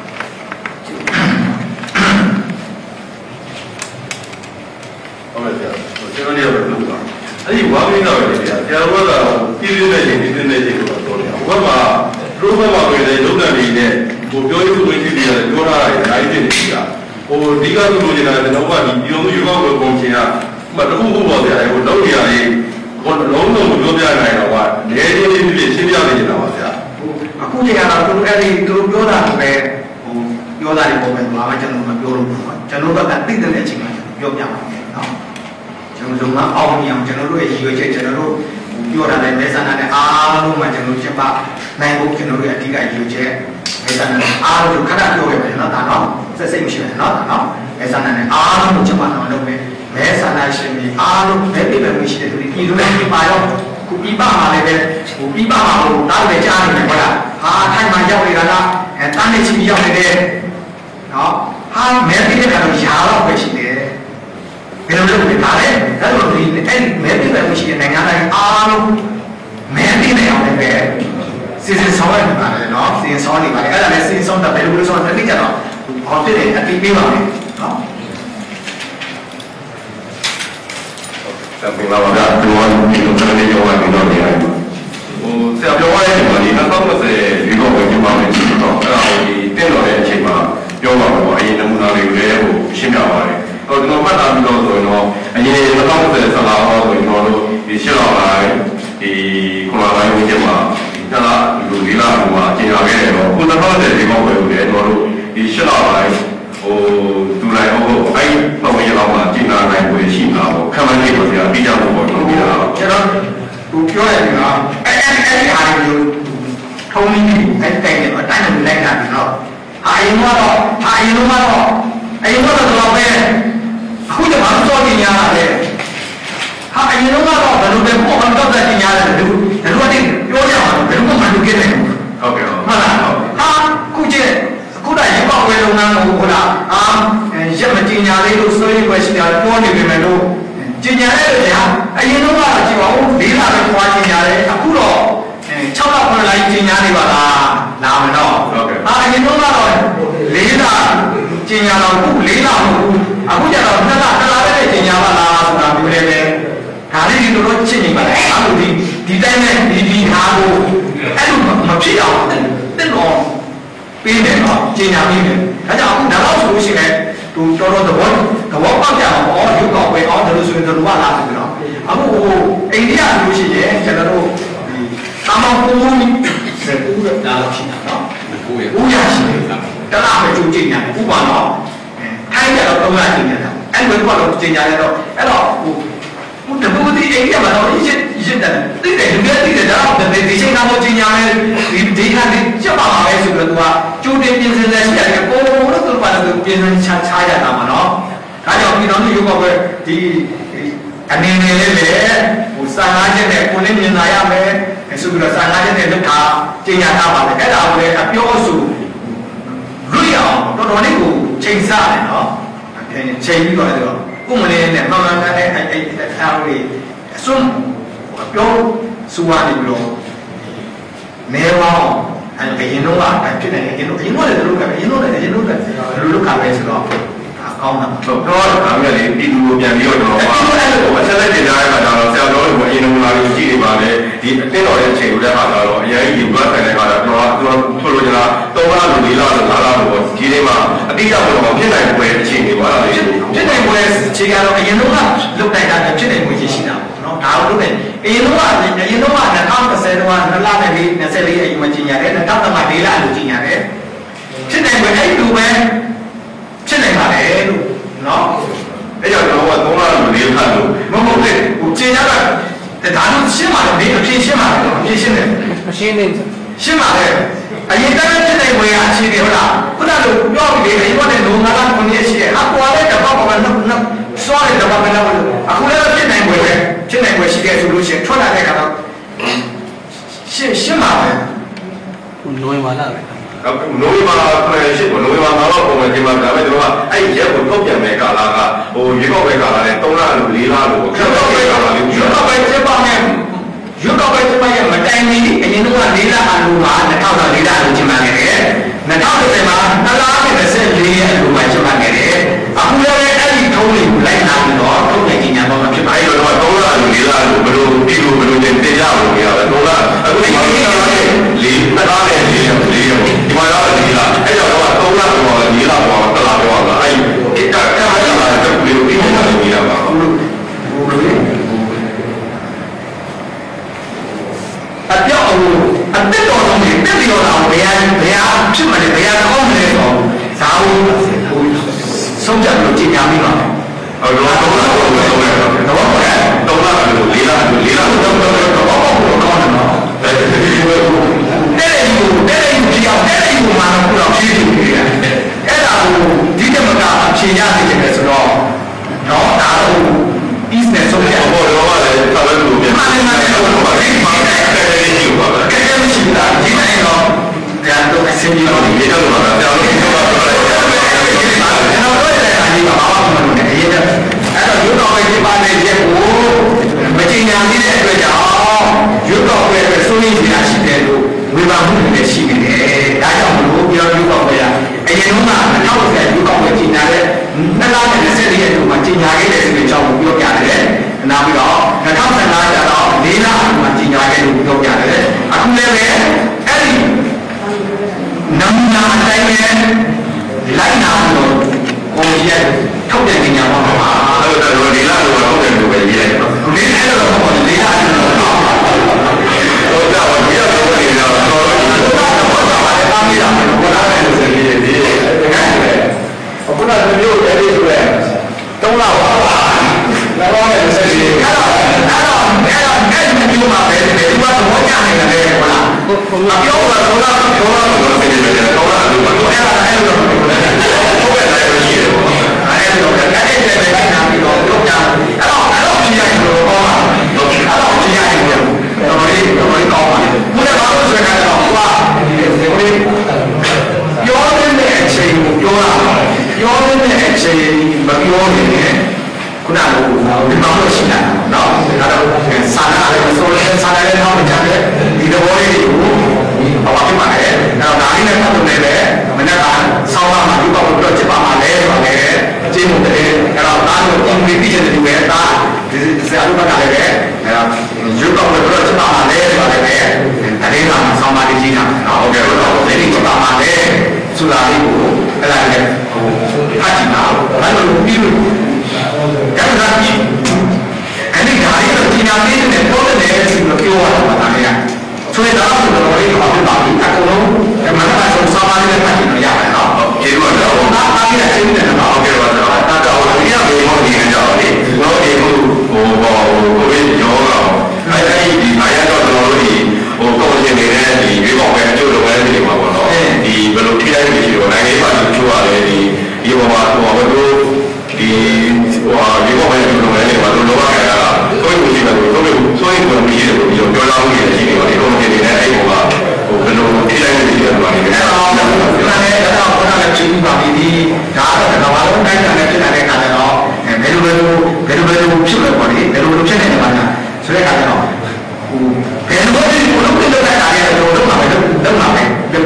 ဟုတ်ကဲ့ကျွန်တော်လည်းလုပ်ပါအဲ့ဒီဝါမင်းတော့လေဆရာတော်ကပြည်ပြည့်တဲ့ချိန်ပြည်ပြည့်တဲ့ချိန်ကိုတော့တယ်ဟိုဘက်မှာဒုဘက်မှာပဲလေလုံတယ်နေနဲ့ဟိုပြောရေးဆိုခွင့်ရှိတယ်ပြောထားတယ်နိုင်တယ်ကြီးကဟိုဒီကသူလိုချင်တာလည်းတော့ကဒီပြုံးယူကောက်ကိုပုံချင်ကမတခုခုပေါ့ဗျာဟိုလောက်ရရေးဟိုလုံးလုံးမပြောပြနိုင်တော့ကနေချင်းချင်းပြည့်ရှင်းပြနေနေတာပါဗျာအခုချိန်ကတော့သူအဲ့ဒီသူပြောတာပဲဟိုပြောတာတွေပုံပဲမှာကျွန်တော်မပြောလို့ကျွန်တော်ကတိတဲ့အချိန်မှာပြောပြပါမယ်နော်ကျွန်တော်တို့ကအောက်မြအောင်ကျွန်တော်တို့ရဲ့ရည်ရွယ်ချက်ကျွန်တော်တို့ပြောတာလည်းမဲဆန္ဒနဲ့အားလုံးမှာကျွန်တော်ချက်ပါနိုင်ဖို့ကျွန်တော်တို့ရဲ့အဓိကရည်ရွယ်ချက်မဲဆန္ဒနဲ့အားလုံးခဏပြောရမယ်နော်ဒါတော့စိတ်စိတ်မရှိဘူးနော်ဒါနော်မဲဆန္ဒနဲ့အားလုံးချက်ပါတော့လုပ်မယ်မဲဆန္ဒရှင်ပြီးအားလုံးမဲပြည့်မဲ့ရှိတဲ့သူတွေပြည်သူတွေပြပါတော့ခုပြပမှာလည်းပဲဟိုပြပမှာဟိုတားလည်းကြားနေတယ်ဟုတ်လားဟာထိုင်မှာရောက်နေတာကအဲတန်းနေချီရောက်နေတယ်နော်ဟာမဲပြည့်တဲ့ကတော့ယာတော့ပဲရှိတယ်ဘယ်လိုလုပ်လဲဒါလည်းဒါလိုဒီအဲ့မဲပြည့်မဲ့ရှိတဲ့နိုင်ငံတိုင်းအားလုံးမဲပြည့်နေအောင်လည်းပဲစီစဉ်ဆောင်ရနေပါတယ်နော်စီစဉ်ဆောင်နေပါတယ်အဲ့ဒါလည်းစီစဉ်ဆောင်တာဘယ်လိုလုပ်ဆောင်လဲသိကြတော့ဟောဖြစ်တယ်အတိပေးပါမယ်နော်ဆက်ပြီးလာပါဗျာဒီမှာဒီလိုကနေပြောရရင်တော့နေရတယ်ဟိုဆရာပြောရရင်ဒီမှာဒီ၂၀၂၀ဒီကောဝင်ပြပါမယ်ဆိုတော့အဲ့ဒါဟိုဒီတင်တော်တဲ့အချိန်မှာပြောပါမယ်ပေါ့အရင်နမူနာတွေကိုလည်းဟိုရှင်းပြပါတယ်ဟိုကျွန်တော်မှတ်သားပြီးတော့ဆိုရင်တော့အရင်၂၀၂၀ဆလာဟောဆိုရင်တော့ဒီရှင်းတော့လိုက်ဒီခုနကပိုင်းဝင်ပြမှာဒီတလားဒီလိုလေးလာဟိုမှာကျင်လာခဲ့တယ်တော့ခု၂၀၂၀ဒီကောဝင်ကိုလည်းကျွန်တော်တို့ဒီရှင်းတော့လိုက်ဟိုဒူလိုက်အောင်အဲ့ပတ်ဝန်းကျင်လောက်မှာကျင်လာနိုင်ွယ်ရှိမှာပေါ့ခံမှန်းလေးပေါ့ဆရာပြီးကြဖို့ပေါ့ကျွန်တော်ကျွန်တော်ဟိုပြောရတယ်ကအဲ့အဲ့အဲ့ဒီအားမျိုးထုံးပြီးအဲ့တိုင်တယ်အတိုင်းနဲ့လိုက်တာဒီတော့အာရင်တော့အာရင်တော့အရင်ကတော့တော့ပဲအခုကျမှစောတင်ရတာလေဟာအရင်တော့ဘယ်လိုလဲပေါ့ကတော့တင်ရတယ်ဒီလိုဒီလိုပြောရအောင်ဘယ်လိုမှမလုပ်ခဲ့နိုင်ဘူးဟုတ်ကဲ့ဟုတ်လားဟာခုကျအခုတော့ရေပေါက်ဝဲလုံငန်းကိုဟိုလားအာရက်မတင်ညာလေးလို့ဆွေးနွေးပွဲရှိတာပြောနေပြီမယ်လို့တင်ညာရဲ့လေဟာအရင်တော့ကကြည့်ပါဦးလေးလာပဲခွာတင်ညာတယ်အခုတော့၆လခွန်လိုက်တင်ညာနေပါလားလာမယ်တော့ဟုတ်ကဲ့အာအရင်တော့ကတော့လေးလာတင်ညာတော့ခုလေးလာမဟုတ်ဘူးအခုကျတော့နှစ်လတစ်လပဲတင်ညာပါလားဆိုတာပြောတယ်ပဲဒါလေးဒီလိုတော့ချစ်နေပါလားအဲ့လိုဒီဒီတိုင်းနဲ့ဒီဒီဟာကိုအဲ့လိုမဖြစ်အောင်တက်တော့ပေးတယ်နော်ကျင်ညာပေးတယ်ဒါကြောင့်အခုနောက်ဆိုလို့ရှိရင်သူတော်တော်သဘောသဘောပေါက်ကြအောင်အော်ရုပ်ကောက်ပဲအော်ဒါလို့ဆိုရင်တို့ကလာပြီနော်အခုဟိုအိန္ဒိယဆိုလို့ရှိရင်ကျွန်တော်တို့ဒီတာမောင်ကိုမူစက်ကူဒါလို့ရှိတာနော်ကိုရဦးရရှိတယ်တလားပဲကျူကျင်ညာဥပမာထိုင်းကြတော့တော့ကျင်ညာအဲ့လိုကတော့ကျင်ညာရတော့အဲ့တော့ဟိုဟိုတပူဒီအိန္ဒိယမှာတော့ရစ်ရစ်တယ်တိတယ်လူတွေတိတယ်ဒါတော့ဒီဒီချိန်တော့ကျင်ညာမယ်ဒီဒီဟာဒီချက်ပါပါပဲဆိုတော့သူကကျူတင်ပြင်စင်တဲ့ရှိတယ်ကိုလို့သူကလည်းပြင်စင်ချချရတာမှာနော်ဒါကြောင့်ဒီတော့ဒီရုပ်ကပဲဒီအနေနဲ့လေးပဲဟိုစာငါးချက်နဲ့ကိုလည်းမြင်လာရမယ်ဆိုပြီးတော့စာငါးချက်နဲ့လုပ်တာကျင်ညာထားပါလေအဲ့ဒါကိုလည်းအပြောအဆိုလွတ်ရအောင်တော်တော်လေးကိုချိန်စားတယ်နော်ချိန်ပြီးတော့အဲ့တော့ဥမလေးနဲ့မှန်မှန်ကန်တဲ့အဲ့အဲ့အားလေးအစွန်းပြောစူရနေပြီးတော့နေဝအောင်အဲ့အရင်တော့ကဖြစ်နေတယ်အရင်တော့အရင်တော့လည်းတို့ကအရင်တော့လည်းအရင်တော့လည်းလူလူကပဲဆိုတော့ကောင်းတာဟုတ်တော့ဒါမျိုးလေပြည်သူကိုပြန်ပြီးတော့တော့အဆက်လက်တင်ထားတဲ့အခါကျတော့ဆရာတော်တို့ကအရင်ကလာလို့ကြည့်နေပါလေဒီအတင်းတော်တဲ့အချိန်ကိုလည်းအခါကျတော့အရင်ကြီးဘတ်ဆိုင်တဲ့အခါကျတော့တော့ထိုးလို့ကြလားသုံးလလို့လေးလလို့ငါးလလို့ပေါ့ဒီနေ့မှာအတိအကျတော့ဖြစ်နိုင်ပွဲအချိန်တွေပါလားဖြစ်နိုင်ပွဲအခြေကတော့အရင်တော့လုတ်နိုင်တာဖြစ်နိုင်ပွဲရှိတာနော်ဒါလို့လည်းအရင်တော့အရင်တော့၂၀၁၀တုန်းကနှစ်လနဲ့လေး၂၄အယူမကြီးရတယ်၂၀၁၅လေးလလို့ကြီးရတယ်ဖြစ်နိုင်ပွဲအဲ့လိုပဲဖြစ်နိုင်ပါလေလို့နော်အဲ့ကြောင့်ကျွန်တော်ကသုံးလလို့လေးလလို့မဟုတ်ဘူးဟိုကျင်ရတာဒါလို့ရှင်းပါလေအဖြစ်ရှင်းပါလေအဖြစ်ရှင်းတယ်မရှင်းနေရှင်းပါလေအရင်တည်းဖြစ်နိုင်ပွဲအချင်းတွေဟုတ်လားခုနကပြောပြီးလေဒီဘက်နဲ့လုံငါးလားခုနှစ်ရှိတယ်အကွာတဲ့တော့ဘာမှမနှုတ်စွားတဲ့တော့ဘာမှမလုပ်ဘူးအခုလည်းဖြစ်နိုင်ပွဲပဲဖြစ်နိုင်ပွဲရှိတဲ့ဆိုလို့ရှိရင်ထွက်လာတဲ့အခါတော့ရှင်းရှင်းပါလေနိုဝင်ဘာလပဲနိုဝင်ဘာခုနှစ်ရှိပေါ့နိုဝင်ဘာမှာတော့ပုံမှန်ဒီမှာဒါပေမဲ့တို့ကအဲ့ရက်ကိုထုတ်ပြန်မဲ့ကာလကဟိုရေကောက်ပဲကာလနဲ့သုံးလလို့လေးလလို့ရေကောက်ပဲကာလလေးရေကောက်ပဲကျပါမယ်ရေကောက်ပဲကျပါရဲ့မတိုင်မီအရင်တော့လေးလအလိုမှာ၂၀၀၄လလို့ကျင်းပခဲ့တယ်၂၀၁၀မှာနှစ်လနဲ့၂၄ရက်အလိုမှာကျင်းပခဲ့တယ်အခုလည်းအဲ့ဒီထုံးလေးကိုလိုက်လာပြီးတော့ထုတ်ပြန်ကြီးညာတော့မဖြစ်ပါဘူးအဲ့တော့သုံးလလို့လေးလလို့ဘယ်လိုပြီးလို့ဘယ်လိုတင်ပြရလို့ရလဲသုံးလအခုဒီမှာလေးနှစ်လနဲ့လေးရက်လေးရက်ဒီမှာတော့လေးလအဲ့တော့တော့သုံးလတော့လေးလပေါ့တလားပြောတာအဲ့ဒီကကကလာတဲ့ပြည်ကိုပြီးမှနေရပါဘူးအပြောင်းအတက်တော်ဆုံးတက်ပြီးတော့ဘယ်ဟာဘယ်ဟာဖြစ်မှလဲဘယ်ဟာကောင်းမလဲတော့ဇာဝဆုံးဖြတ်လို့ကြင်ညာပြီးပါဟုတ်တော့တော့တော့တော့တော့တော့တော့လို့လေးလာလို့လေးလာတော့တော့တော့တော့ကောင်းတယ်နော်တဲ့တဲ့ယူတဲ့ယူကြည့်အောင်တဲ့ယူမှာတော့ဖြည့်နေတယ်အဲ့ဒါကိုဒီတမကအဖြေရနေတယ်ဆိုတော့တော့ဒါတော့ business ဆုံးဖြတ်ဖို့တော့လည်းဆက်လက်လို့ပြန်မှန်တယ်မှန်တယ်တော့ဘာလဲမှန်တယ်တဲ့ယူပါပဲကဲကဲမရှိတာဒီတိုင်းတော့ကြာတော့အစင်းကြီးတော့ဒီတော့တော့ကြာလို့ဒီတော့တော့လည်းကျွန်တော်တို့ရဲ့အနေနဲ့ဘာမှမလုပ်နဲ့အရင်ကအဲ့တော့ယူတော့ပဲဒီပါနေချက်ကိုမကျင်ညာသေးတဲ့အတွက်ကြောင့်ယူတော့ပဲဆိုရင်ဒီလားရှိတယ်လို့ဝေဘာမှုတွေလည်းရှိနေတယ်ဒါကြောင့်မလို့ပြောယူတော့ပဲအရင်က၂၀၁၀ယူတော့ပဲကျင်ညာတဲ့နှစ်လနဲ့၂၄ရက်တို့မှာကျင်ညာခဲ့တဲ့ဆိုတဲ့အကြောင်းကိုပြောပြတယ်နောက်ပြီးတော့၂၀၁၅ကျတော့၄လမှာကျင်ညာခဲ့လို့ပြောပြတယ်အခုလည်းပဲအဲ့ဒီနမူနာအတိုင်းပဲလိုက်နာလို့ကိုကြီးရဲ့ထုတ်ပြန်ကြပါမှာအဲ့တော့ဒီလေးလတော့ထုတ်ပြန်လို့ပဲရေးလိုက်ပါလေးလတော့ဟောလေးလတော့တော့တော့ဒီတော့ဒီတော့တော့တာမီးတာဘာလာလဲဆိုရင်ဒီအခုနကမျိုးအဲ့ဒီဆိုရဲသုံးလပါလာတော့လည်းဆက်ပြီးအဲ့တော့အဲ့တော့အဲ့တော့အဲ့ဒီမျိုးမှာပဲဒီကတော့ကြနေတယ်ဟုတ်လားအပြောတာတော့တော့တော့တော့ဒီလိုတော့တော့အဲ့ဒါအဲ့လိုဟုတ်ကဲ့လည်းရှိတယ်အဲ့လိုအဲ့ဒီလည်းပဲနာပြီးတော့ပြောကြအဲ့တော့အဲ့တော့ကြည့်လိုက်လို့ဟောတာဟုတ်ကဲ့အဲ့တော့ကြည့်လိုက်လို့တော်လေးတော်လေးကောင်းပါလေဘုရားဘာလို့ဆိုကြတော့ဟောပြောတဲ့အချိန်ကိုပြောတာပြောတဲ့အချိန်မပြောနေနဲ့ခုနကဒီမှာလို့ရှိတာနော်ဒါတော့စာနာလည်းဆိုလည်းစာနာလည်းတော့မကြတယ်ဒီလိုလေးကိုဘာဖြစ်မှာလဲအဲ့တော့ဒါလေးနဲ့ပတ်သက်နေတယ်မနေ့ကဆောင်းလာမှဒီပေါ့ကိုတော့ချက်ပါမှာလဲဆိုတော့လည်းအချင်းမှုတယ်အဲ့တော့ဒါကိုအင်္ဂလိပ်ပြည်တယ်ဒီပဲဒါဒီဆရာတို့ကလည်းပဲအဲ့တော့ရုပ်တော့တော့ချက်ပါမှာလဲဆိုတော့လည်းဒါလေးကဆောင်းပါလေးကြီးတာနော်ဟုတ်ကဲ့တော့ဒီနေ့ချက်ပါမှာလဲဆိုတာလေးကိုအဲ့ဒါလည်းဟိုဖတ်ကြည့်ပါဘာလို့ပြီးလို့ကဲဒါကြီးအဲ့ဒီဓာတ်ရိုက်ပညာပေးတဲ့ပေါ်တဲ့ဆိုလို့ပြောရတာပါလေဆိုရင်တော့ကျွန်တော်တို့ဘာဖြစ်ပါလဲအကုန်လုံးမနက်ဆုံးစားပါလေးနဲ့ပတ်ကြည့်လို့ရတယ်နော်ကျေးဇူးတော်အားအားကြီးတဲ့ကျေးဇူးတင်ပါဟုတ်ကဲ့ပါတော့တာတော်ဒီရမေမောဒီကြောင့်လေတော့ဒီဟိုဟိုဟိုကိုဗစ်ရောဂါအဲ့ဒီဒီဘာရတော့ကျွန်တော်တို့ဒီဟိုကောင်းရှင်နေတဲ့ဒီရေပေါက်ပဲအကျိုးလုပ်ငန်းတွေမှာပေါ့နော်ဒီဘယ်လိုထိတိုင်းတွေရှိတော့နိုင်ငံရေးပါတီချိုးရတယ်ဒီဒီပေါ်မှာဟိုဘယ်လိုဒီဟိုရေပေါက်ပဲအကျိုးလုပ်ငန်းတွေမှာတို့လောကရတာကိုယ်ကိုရှိတယ်ကိုယ်ကိုဆိုရင်ကိုယ်မရှိတယ်ပြီးတော့ပြောလာမှုတွေရှိနေပါဒီကောင်းရှင်နေတဲ့အဲ့ပေါ်မှာဟိုဘယ်လိုထိတိုင်းတွေရှိရမှာလဲအဲ့တော့ဒီမှာလည်းတော့ခေါင်းနဲ့ချိန်ပါပြီဒါကတော့ဘာလို့တိုင်းတာနဲ့ဖြစ်လာတဲ့ခါကျတော့ဘယ်လိုဘယ်လိုဘယ်လိုဘယ်လိုဖြစ်လဲပေါ့လေဘယ်လိုဖြစ်နေတယ်ပါလားဆိုတဲ့ခါကျတော့ဟိုဘယ်လိုဘယ်လိုလုပ်တဲ့ခါကျတော့လုပ်မှာပဲလုပ်မှာပဲဒီ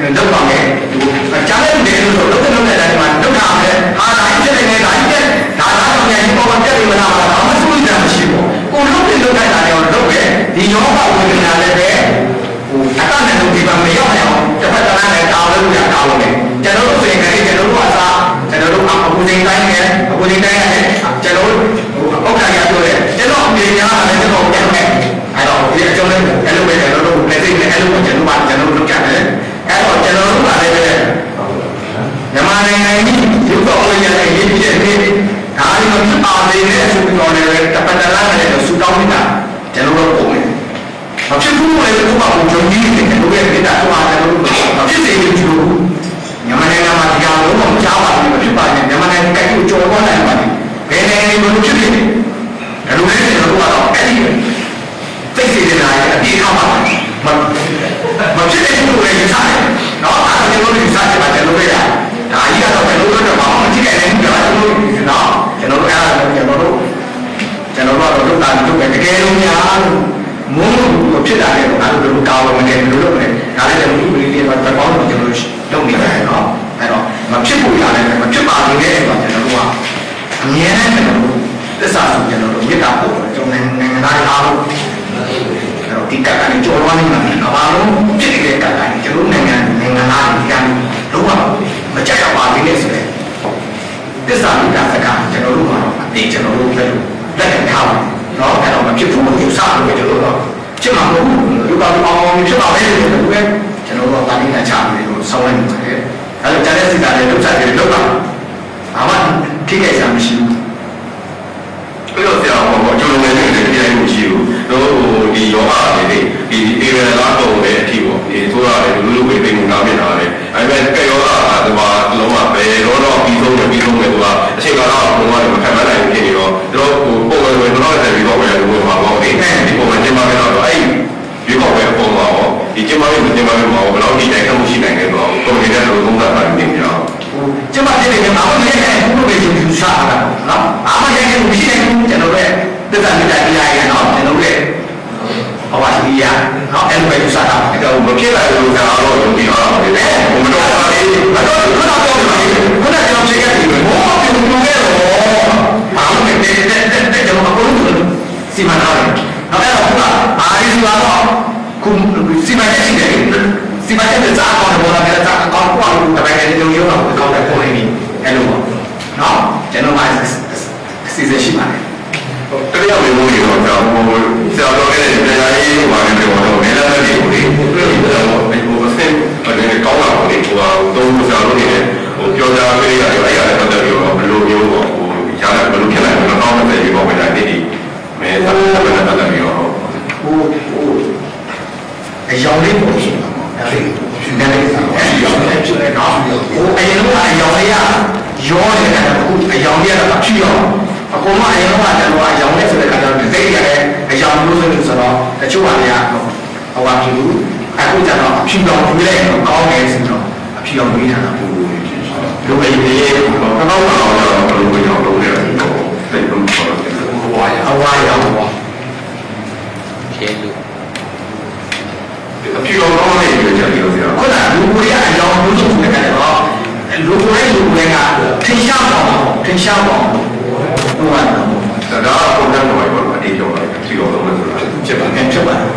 လုပ်ပါမယ်ကြားတဲ့လူတွေလို့ဆိုလုပ်တဲ့လုပ်တဲ့တိုင်းမှာလုပ်တာပဲဟာဒါကြီးဖြစ်နေတယ်ဒါကြီးတဲ့ဒါသားတော်များကြီးပေါ်မှာပြတ်နေမလားဘာမှစိုးရိမ်တာမရှိဘူးကိုလုပ်တဲ့လုပ်တဲ့တိုင်းတွေတော့လုပ်ပဲဒီယောဂဝေဒနာလည်းပဲဟိုအတနဲ့လုပ်ဒီမှာမရောက်နိုင်အောင်တစ်ဖက်တစ်လမ်းနဲ့တောင်းလို့ရတောင်းလို့ကျွန်တော်တို့ဆိုရင်လည်းကျွန်တော်တို့အစားကျွန်တော်တို့အခုချိန်တိုင်းနဲ့အခုချိန်တိုင်းနဲ့ကျွန်တော်တို့ဟိုအောက်တိုင်းရပြောတယ်ကျွန်တော်အမြင်များတယ်ကျွန်တော်ပြန်မယ်အဲ့တော့ဒီအကျုံးလေးအဲ့လိုပဲကျွန်တော်တို့လက်စိတ်နဲ့အဲ့လိုပဲကျွန်တော်ကကျွန်တော်တို့လုပ်ကြတယ်အဲ့တော့ကျွန်တော်တို့ကလည်းပဲမြန်မာနိုင်ငံကြီးရုပ်တော်ဝင်ရတဲ့ရေးပြည့်တဲ့ဒါဒီမှာဖြစ်ပါနေတယ်ဆိုပြီးတော့လည်းတပတ်တလားနဲ့ဆူတောင်းနေတာကျွန်တော်တို့ပုံနေမဖြစ်ဘူးလေဘုရားကိုဂျုံကြီးနေတယ်တို့ရဲ့မိသားစုအားကျွန်တော်တို့မဖြစ်စေချင်ဘူးမြန်မာနိုင်ငံမှာဒီကောင်လုံးဝမကြားပါဘူးမဖြစ်ပါနဲ့မြန်မာနိုင်ငံကကြီးကိုကြော်သွားနိုင်ပါလိမ့်ဘယ်နိုင်ငံမှာဖြစ်ဖြစ်တယ်ဒါလိုလည်းကျွန်တော်တို့ကတော့အဲ့ဒီသိစေနေတာအပြည့်ထားပါမမဖြစ်တဲ့လူတွေယူဆတယ်နော်အဲ့ဒါကျွန်တော်တို့ယူဆတယ်ပါကျွန်တော်တို့ရဒါကြီးကတော့ကျွန်တော်တို့တော့ဘာမှမကြည့်နိုင်ဘူးကျွန်တော်တို့နော်ကျွန်တော်တို့အဲ့ဒါကျွန်တော်တို့ကျွန်တော်တို့ကတော့လုပ်တာလုပ်ပဲတကယ်လို့များမုန်းလို့ဖြစ်တာလေအဲ့လိုလိုကောင်းလို့မနေဘူးလို့လည်းဒါလည်းကျွန်တော်တို့ပြည်တွေကတပေါင်းကျွန်တော်တို့လုပ်နေတယ်နော်အဲ့တော့မဖြစ်ဘူးရတယ်မဖြစ်ပါဘူးလေဆိုတော့ကျွန်တော်တို့ကအမြဲတမ်းကျွန်တော်တို့သစ္စာဆိုကျွန်တော်တို့မေတ္တာပို့ကျွန်တော်နိုင်ငံသားအားလုံးအဲ့တော့ဒီကကနေကြော်လွှမ်းနေမှာအပါလုံးဖြစ်နေတဲ့ကကနေကျွန်တော်နိုင်ငံနိုင်ငံသားတွေကန်လုံးဝမကြိုက်တော့ပါဘူးလေဆိုတဲ့သစ္စာမေတ္တာစကားကျွန်တော်တို့ကတော့အတိကျွန်တော်တို့ပဲလက်ခံထားပါတယ်နော်အဲ့တော့မဖြစ်ဘူးလို့ယူဆလို့ကျွန်တော်တို့ဖြစ်မှာမဟုတ်ဘူးလူတော်အောင်ဖြစ်ပါပဲလို့ပဲကျွန်တော်တို့ကတာလင်းနဲ့ချပြီးလို့ဆောင်းလိုက်နေတယ်အဲ့လိုကြားတဲ့စိတ်ဓာတ်တွေလောက်စားပြီးလောက်ပါဘာမှထိခိုက်စရာမရှိဘူးအဲ့တော့ဆရာဟောကျွန်တော်လည်းဒီတိုင်းမရှိဘူးတို့ဒီယောဂတွေဒီဒီအေရလာပုံပဲအထီးပေါ့ဒီဆိုရတယ်လူလူဝေးပိန်ငါပြနေတာလေအဲ့မဲ့ကဲယောဂကဘာလုံးဝပဲတော့တော့ပြီးဆုံးပြီးဆုံးတယ်ဆိုတာအချိန်ကတော့ဘုံကမခံမနိုင်ဖြစ်နေတော့တို့ဟိုပုံစံဝင်တော့တယ်ပြီးတော့ပဲဝင်မှာပေါ့ဒီဒီပုံစံကျမကတော့အဲ့ဒီကောပဲပုံမှာပေါ့ဒီကျမရဲ့ကျမရဲ့မှာဘယ်လောက်ဒီတိုင်းကမှုရှိနိုင်လဲတော့ပုံစံနဲ့တော့သုံးသပ်တာနေကြအောင်ကျမတဲ့နေမှာဘာလို့လဲဘုလိုပဲယူဆတာနော်အားမရရင်မရှိနိုင်ဘူးကျွန်တော်ရဲ့သစ္စာမြတ်တရားရဲ့နော်ကျွန်တော်ရဲ့ဟောပါစီရနော်အဲ့လိုပဲယူဆတာအဲ့တော့မဖြစ်လိုက်လို့ကျွန်တော်တို့ဒီတော့ဒီလေဘုမတော်ပါလေမတော်ဘူးတော့တော့ပါလေခုနကကျွန်တော်ချိန်ခဲ့ပြီဘောပြုံပြုံခဲ့တော့ဘာလို့လဲတဲ့တဲ့တဲ့ကျွန်တော်အကုန်လုံးစီမံထားတယ်နော်အဲ့တော့ခုကအာရီစီကတော့ခုစီမံချက်ရှိတယ်စီမံချက်ကြားအောင်ဘောလာတဲ့ကြားအကောင့်ပေါ့လို့တပည့်တွေလုံးရောတော့ကောင်းတဲ့ပုံလေးကြီးအဲ့လိုပေါ့နော်ကျွန်တော်ကစီစဉ်ရှိပါတယ်တရားဝင်လို့ရောတော့ဟိုဆရာတော်ရဲ့တရားရေးဟိုပါတယ်တော့မဲလာတဲ့ဒီကိုတော့ဟိုအစင်အဲ့ကောင်းလာတယ်ဟိုတော့ဆရာတော်နေဟိုပြောကြပေးရတယ်အဲ့ရတယ်ပတ်သက်ပြီးတော့ဘယ်လိုမျိုးပေါ့ဟိုရတယ်ဘယ်လိုဖြစ်နိုင်လဲတော့တော့တဲ့ဒီပေါ့ပဲဒါဒီဒီမဲသာပတ်သက်ပြီးတော့ဟိုဟိုအယောင်လေးပုံရှိမှာပေါ့အဲ့ဒီနည်းနည်းအဲ့ဒီရောလည်းဖြစ်နေတော့ဟိုအရင်ကအယောင်လေးကရောနေတာအခုအယောင်လေးကတော့ဖြစ်ရောအကုန်လုံးအရင်ကကျွန်တော်အယောင်လေးဆိုတဲ့ခါကျတော့စိတ်ရတဲ့အယောင်မျိုးဆိုလို့ဆိုတော့တချို့ပါလေဟိုဟောပါပြီအခုကျတော့အဖြူရောင်တွေးလိုက်တော့ကောင်းတယ်ဆိုတော့အဖြူရောင်တွေးထားတာပို့လို့ဖြစ်သွားတယ်လူတွေရေးတော့တော့တော့တော့လူတွေရောလုပ်နေတယ်တော့စိတ်လုံးပေါ်တယ်ဟိုဝါရဟိုဝါရဟိုဖြဲလို့အဖြူရောင်တော့နေကြတယ်လို့ပြောခုနကလူတွေကအယောင်မျိုးဆိုတဲ့ခါကျတော့လူတွေလူတွေကထင်ရှားပါထင်ရှားပါဟုတ်ပါဘူးဒါကပုံစံတော်ပဲအတိအကျတော့ဖြူရောင်တော့ဆိုတာဖြစ်ပါတယ်ဖြစ်ပါတယ်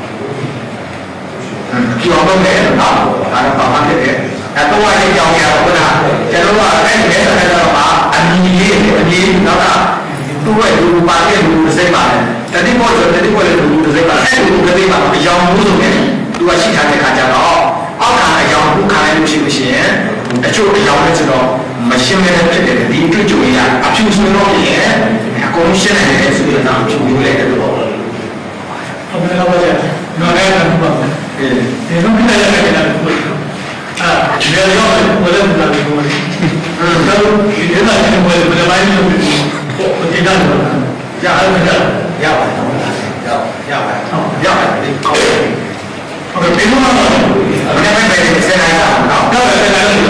ဖြူရောင်တော့လည်းနော်ဒါတော့ပါမှဖြစ်တယ်အဲတော့အရင်ကြောင်ရတော့ခုနကျွန်တော်ကအဲ့ဒီမဲ့ဆက်တော့ပါအမြင်လေးအမြင်တော့ကသူ့ရဲ့လူပါတဲ့လူစိတ်ပါတယ်တတိပေါ်ဆိုတတိပေါ်လည်းလူစိတ်ပါအဲ့ဒီလူစိတ်ပါအယောင်မှုဆိုရင်သူကရှိထားတဲ့ခါကျတော့အောက်ကအယောင်ခုခါလိုက်လို့ရှိလို့ရှိရင်အချို့အယောင်နဲ့ဆိုတော့မရှင်းမဲဖြစ်တဲ့ဒီတွေ့ကြုံရအဖြူဆိုတော့ရင်အကုန်ရှင်းနေတယ်ဆိုတော့အဖြူမျိုးလိုက်တယ်ပေါ့ဟုတ်ကဲ့ပါဗျာနော်လည်းပါပါအေးဒီလိုဖြစ်ရတဲ့ကိစ္စကိုအာဒီလိုရောဘယ်လိုလုပ်လဲကိုယ်ကတော့ဒီနေ့ကဘယ်လိုဘယ်လိုပိုင်းလို့ပေါ့ဒီကတော့ရအောင်ရရပါတယ်ရရပါတယ်ရပါတယ်ဟုတ်ကဲ့ဟုတ်ကဲ့ဘယ်လိုမှမဟုတ်ဘူးအမေပဲပဲဆက်လိုက်တာနော်ဟုတ်တယ်ဆက်လိုက်လို့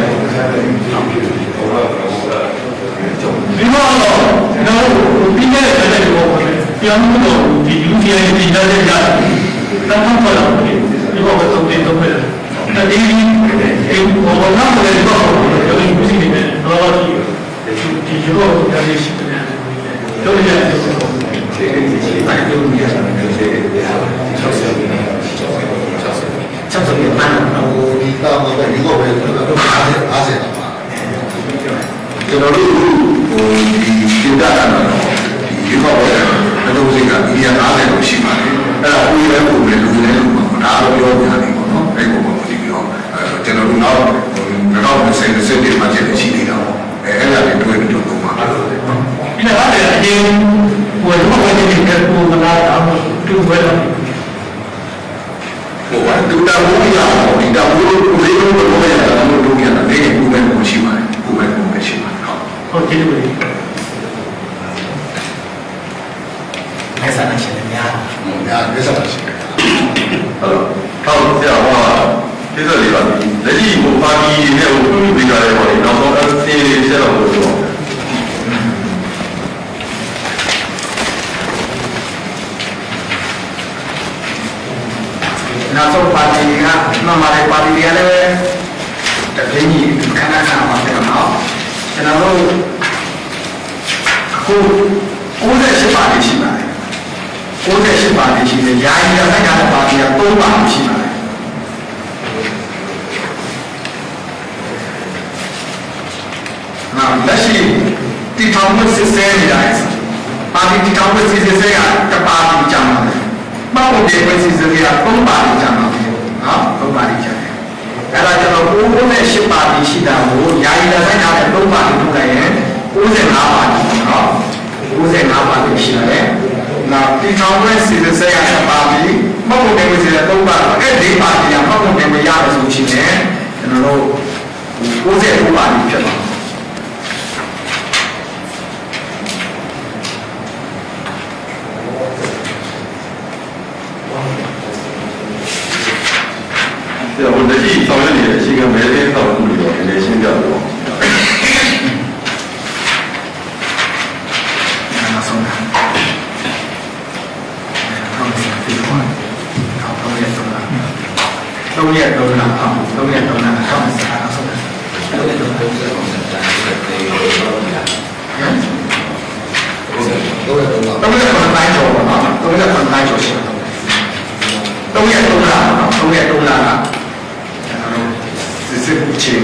ဒီမှာတော့တော့ပြီးခဲ့တဲ့တဲ့ဘောပြောင်းလို့ဒီလူကြီးရဲ့ဒီတဲ့ကြတယ်တော့မှပေါ်လာတယ်ဒီဘောကတော့တင်တော့ပဲဒီဒီဘောနာမလေးတော့တော့ဒီစီနေတော့ဒီဒီရောဒါလေးရှိတယ်တော့ရတယ်ဒီဘာလို့ဒီရတာလဲဒီ၆ဆယ်နေ၆ဆယ်၆ဆယ်နေမှန်တော့ဒီတော့ဘာလဲဒီကောပဲတော့အားအားစတာပါကျွန်တော်တို့ဟိုဒီဒီတာကတော့ဒီကောပဲတော့ဒီကဒီရအားလည်းရှိပါတယ်အဲ့ဒါကိုလည်းပုံလည်းလူလည်းလူပါဒါတော့ပြောပြတယ်ပေါ့နော်အဲ့ပုံပုံဒီပြောကျွန်တော်တို့တော့တော့ဆယ်ဆယ်ဒီမှာချက်ရှိနေတာပေါ့အဲ့ဒါလည်းတွေ့တွေ့တော့မှာအဲ့လိုလေဒီကလည်းအရင်ဟိုတော့ဘယ်လိုဒီကပုံမလားတော့သူ့ဘယ်လိုဟိုကတူတာဘူးရအောင်ဒီတော့ဘူးကိုလေးကိုပြောရတာလို့တို့ရတာလေဘူးပဲကိုရှိပါတယ်ဘူးပဲကိုရှိပါတယ်ဟုတ်ဟုတ်ကျေးဇူးပါအဲ့ဒါနဲ့ရှင်များများပြဿနာရှိတယ်ဟုတ်တော့ဟုတ်ကြပါဒီလိုလေးပါလက်ရှိဟိုပါတီနဲ့ဟိုပြုပြီးကြတယ်ပေါ့လေနောက်ဆုံးအစင်းလေးဆက်တော့လို့ဆိုတော့နောက်ဆုံးပါတီကမှန်ပါတယ်ပါတီတွေကလည်းတကယ်ကြီးခဏခဏပါပဲနော်ကျွန်တော်တို့အခုကိုယ်ရဲ့ရှိပါလိမ့်ရှိပါတယ်ကိုယ်ရဲ့ရှိပါလိမ့်ရှိတယ်ယာယီရတဲ့ပါတီကသုံးပါရှိပါတယ်နောက်လက်ရှိတီထောင်မှုစစ်စဲနေတာပါတီတီထောင်မှုစစ်စဲကတပါတီကြမှာတယ်မဟုတ်တဲ့စစ်စဲကသုံးပါတီကြမှာတယ်နော်သုံးပါတီကြတယ်အဲ့ဒါကျွန်တော်ကိုယ်နဲ့ရှစ်ပါတီရှိတာကိုယာယီရတဲ့သုံးပါတီထုတ်လိုက်ရင်၉၅ပါတီနော်၉၅ပါတီရှိတယ်နောက်တီထောင်မှုစစ်စဲကတပါတီမဟုတ်တဲ့စစ်စဲသုံးပါတီအဲ့ဒီပါတီကမဟုတ်တဲ့မရလို့ဆိုရှင်လည်းကျွန်တော်တို့၉၉ပါတီဖြစ်သွား对，我的第一早上也是一个每天早上里头也心跳的。那送他，他们是飞快，好，都也都了，都也都了啊，都也都了，他们是哪送的？都也都都是我们在这个都了，嗯，都也都了，都也可能白酒啊，都也可能白酒是，都也都了，都也都了。只是不清。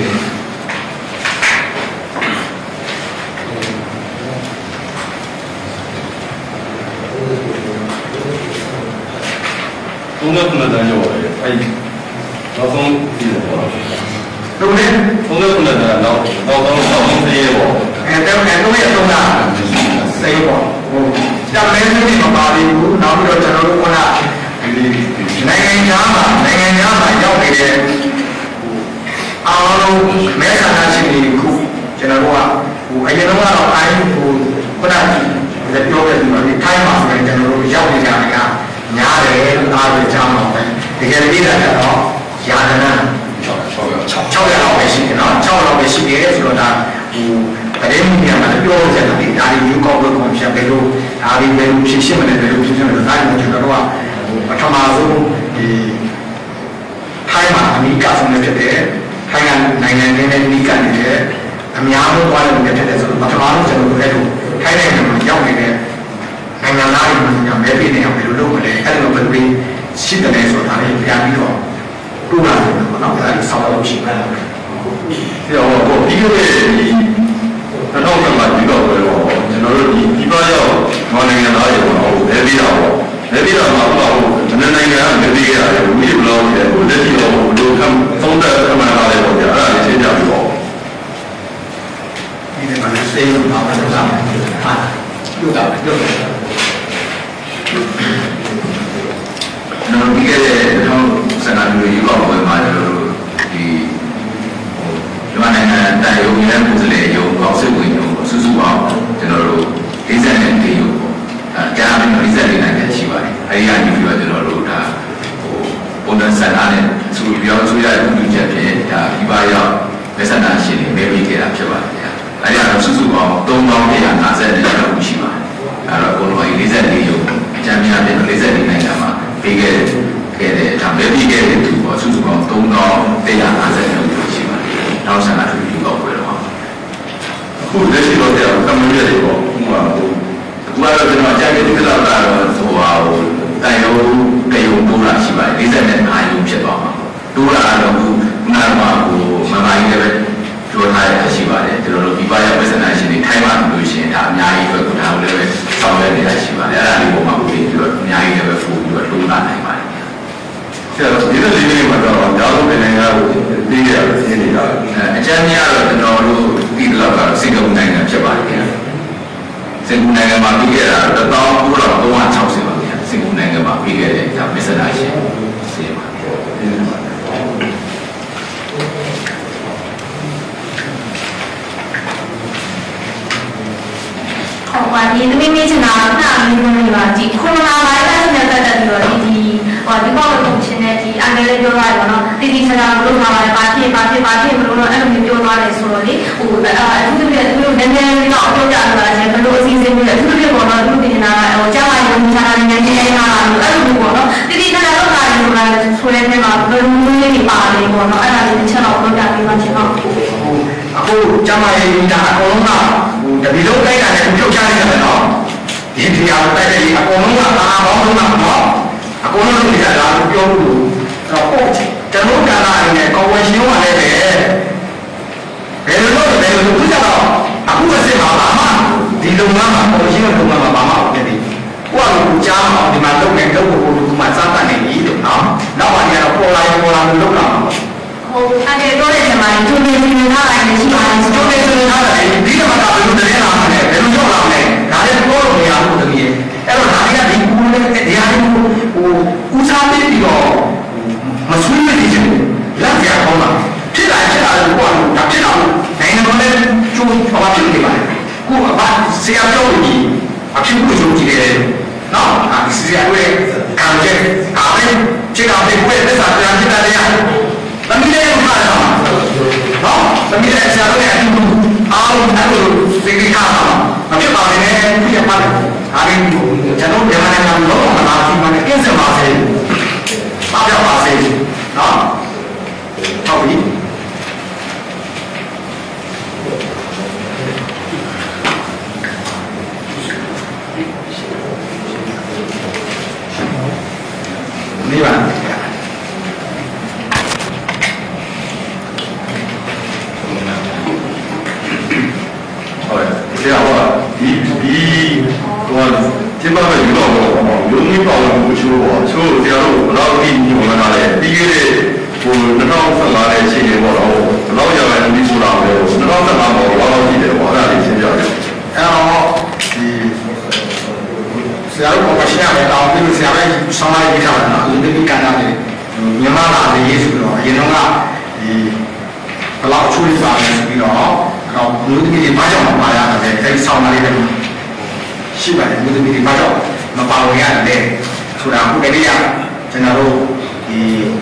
东德可能咱就哎，老总记得我。对不对？东德可能咱老老总老总谁我？哎，对不对？东也东的，谁我？我，咱们这地方巴黎路，然后就ကျွန်တော်တို့ကနိုင်ငံခြားမှာနိုင်ငံခြားမှာရောက်နေတဲ့အားလုံးမဲဆန္ဒရှင်တွေခုကျွန်တော်တို့ကဟိုအရင်တော့ကတော့အိုင်းဟိုခုနကပြောခဲ့ပြီးတော့ဒီထိုင်းမှာဆိုရင်ကျွန်တော်တို့ရောက်နေကြတာကများတယ်လို့အားရကြမှာပဲတကယ်လေးတာကတော့ယာဒနာ၆ရာလောက်ပဲရှိတယ်နော်၆လောက်ပဲရှိတယ်ဆိုတော့ဒါဟိုတကယ်မြင်မှာပြောကြတယ်ဒီဒါတွေမျိုးကောက်လို့ကောင်းဖြစ်ပဲလို့ဒါတွေပဲလို့ဖြစ်ရှင်းမတယ်လို့ဖြစ်ရှင်းတယ်ဒါကြောင့်ကျွန်တော်တို့ကပထမဆုံးဒီထိုင်းမှာအမေရိကဆုံးနဲ့ဖြစ်တယ်ထိုင်းကနိုင်ငံနဲ့အမေရိကန်နဲ့အများဆုံးသွားတယ်ဖြစ်တယ်ဆိုတော့ပထမဆုံးကျွန်တော်တို့အဲ့လိုထိုင်းနိုင်ငံမှာရောက်နေတဲ့နိုင်ငံသားတွေမှာမဲပေးနေအောင်ဘယ်လိုလုပ်မလဲအဲ့လိုဘယ်လိုရှိတယ်ဆိုတာလည်းပြန်ပြီးတော့တူလာတယ်ပေါ့နော်အဲ့ဒါဆောက်လို့ရှိတယ်ဒီတော့ဟိုပြီးခဲ့တဲ့ဒီ၂၀၁၅မှာဒီတော့ပဲပေါ့ကျွန်တော်တို့ဒီဒီပါရောက်နိုင်ငံသားတွေပေါ့နော်မဲပေးတာပေါ့မဲပေးတာမှာပေါ့နိုင်ငံကမဲပေးရတယ်ဒီဘလော့ရဲ့ဟိုလက်ရှိတော့ဘယ်လိုခံသုံးသပ်ခံမှန်းလာလဲပေါ့ဗျာအဲ့ဒါလေးရှင်းပြပြီးပေါ့ဒီမှာလည်းစေလို့ပါပါလားဟာပြုတ်တာပြုတ်တယ်နော်ဒီကနေ့တော့စကားမျိုးရေးပါဝင်မှာလို့ဒီဟိုဒီမှာနိုင်ငံတိုင်ရုံနဲ့ကိုယ်စားလှယ်ရုံကောက်စစ်ဝင်ရုံစုစုပေါင်းကျွန်တော်တို့၄၀နဲ့၄ရုံပေါ့အဲကြားပြီးတော့၄၄နိုင်ငံရှိပါတယ်အဲဒီကနေပြီးတော့ကျွန်တော်တို့ဒါဟိုပုံစံစံအားနဲ့သူပြောဆိုရတဲ့ဥပဒေချက်ဖြင့်ဒါဒီပါရောက်လက်ဆန္ဒရှင်တွေမဲပေးခဲ့တာဖြစ်ပါတယ်ဗျာအဲဒီကတော့စုစုပေါင်း၃သောင်း၄၅၀နဲ့လောက်ရှိပါတယ်အဲတော့ကိုယ်တော်၄၄ရုံအကြမ်းများဖြင့်၄၄နိုင်ငံမှာပေးခဲ့ခဲ့给的，他没比给的土包，就是讲东到北亚那些人都喜欢，然后上来就预告回了嘛。或者是说这样，他们越来越多，我我我要跟他讲给这个老大说啊，我但有给用多了是吧？你在那哪有撇多嘛？多了那个那嘛我慢慢一个。说他也是吧的，就是说，比方讲，为什么是你台湾旅行，他伢一个，他们那个稍微比较习惯，伢你我们会就是伢一个服务就是东南那块。是啊，你这里面嘛，知道吧？假如别人家第一个心里头，呃，讲你那个那路第一个个性格那个撇吧的，性格那个嘛，第一个那到不了东岸超市嘛，性格那个嘛，第一个他没事那些，是嘛？ 好，哇，你那边没去拿，那没用的吧？即 corona virus เนี่ยแต่แต่ဒီဒီဟောဒီကောက်လို့ရှင်နေဒီအန်ဂလေးပြောသွားတယ်နော်တိတိကျကျလို့ထားပါတယ်ဘာဖြစ်ဘာဖြစ်ဘာဖြစ်မလို့တော့အဲ့လိုမျိုးပြောသွားတယ်ဆိုတော့လေဟိုအထူးသဖြင့်သူတို့နည်းနည်းလေးတော့ပြောကြတာချင်းဘယ်လိုအစီအစဉ်မျိုးလဲအထူးသဖြင့်ပေါ့နော်သူတို့ပြင်လာဟိုကြားပါရုံချာတာနေနေနေတာအဲ့လိုမျိုးပေါ့နော်တိတိကျကျလို့ထားတယ်လို့လည်းဆိုတဲ့ထဲမှာဘယ်လိုမျိုးလေးပါလဲပေါ့နော်အဲ့ဒါလေးတစ်ချက်တော့ပြောပြပေးပါချင်တော့အခုကြားပါရုံချာအကုန်လုံးကဟိုတပီလုံးတိုက်တာနဲ့ပြုတ်ချလိုက်တယ်နော်ဒီဒီအောင်တိုက်တယ်အကုန်လုံးကအာဘောင်းလုံးကနော်အကုန်လုံးလုပ်နေကြတာလို့ပြောလို့တော့ပေါ့ကျွန်တော်ကလာနေကောဝယ်ရှင်းဝင်လည်းပဲဘယ်လိုလုပ်လဲဘယ်လိုလုပ်ကြတော့အခုအစ်စ်မှာဘာမှဒီလုံငန်းမှာကောဝယ်ရှင်းတဲ့လုံငန်းမှာဘာမှမဖြစ်ဘူးကိုယ့်အကူကြားအောင်ဒီမှာလုပ်နေတော့ကိုယ်ကမှစမ်းတတ်နေပြီလို့နော်နောက်ပိုင်းကတော့ပေါ်လာရင်ပေါ်လာလို့လုပ်တာမှာဟိုအဲ့ဒီတော့တဲ့မှာကျိုးနေနေထားလိုက်နေရှိပါတယ်ကျိုးနေနေထားတယ်ဒီကမှာကဘယ်လိုတည်းလာမလဲဘယ်လိုရောက်လာမလဲဒါလည်းပြောလို့မရဘူးတကယ်အဲ့တော့ဒါတွေကဒီကူနဲ့တရားတွေကိုဟိုဦးစားပေးပြီးတော့မဆွေးနွေးနေချင်ဘူးလက်ပြကောင်းတာဖြစ်လာဖြစ်လာလို့ကိုယ်ကဒါဖြစ်လာလို့နိုင်ငံတော်နဲ့ကျိုးဘာဖြစ်နေပါလဲကိုယ်ကဆရာပြောလို့ဒီအဖြစ်ကိုကျိုးကြည့်တယ်နော်အဲဒီဆရာရဲ့ကံကြဲအားဖြင့်ခြေတော်တွေကိုယ်သက်သာပြန်ဖြစ်တယ်ရသမီးလေးကမှာတော့နော်သမီးလေးဆရာတို့ရဲ့အတူအားလုံးအဲ့လိုသိသိခါမှာမဖြစ်ပါနဲ့ပြရပါတယ်အားရင်းကျွန်တော်မြန်မာနိုင်ငံမှာလောကမှာဒီမှာကင်းစင်ပါစေပါပြပါစေနော်ဟုတ်ပြီနေပါ这样的话，你你我这帮人遇到过，有你帮我不求我，求这样路，然后你你我们那里，第一个我那张分拿来七年过了，老家来你出来没有？那张分拿我老老记得我那里先讲的。然后你ဆရာတို့ကရှင်းရတယ်တော့ဒီဆရာပဲဆောင်းလိုက်ကြတာနော်ဒီဒီကန်တာလေမြန်မာလာရေးဆိုတော့အရင်တော့ကဒီဘလောက်ချူရပါလဲဆိုပြီးတော့တော့လူသမီးတွေဘာကြောင့်မပါရတာလဲအဲဒီဆောင်းလာလေးတွေရှိပါတယ်လူသမီးတွေဘာကြောင့်မပါဝင်ရလဲဆိုတာခုတည်းကကျွန်တော်တို့ဒီ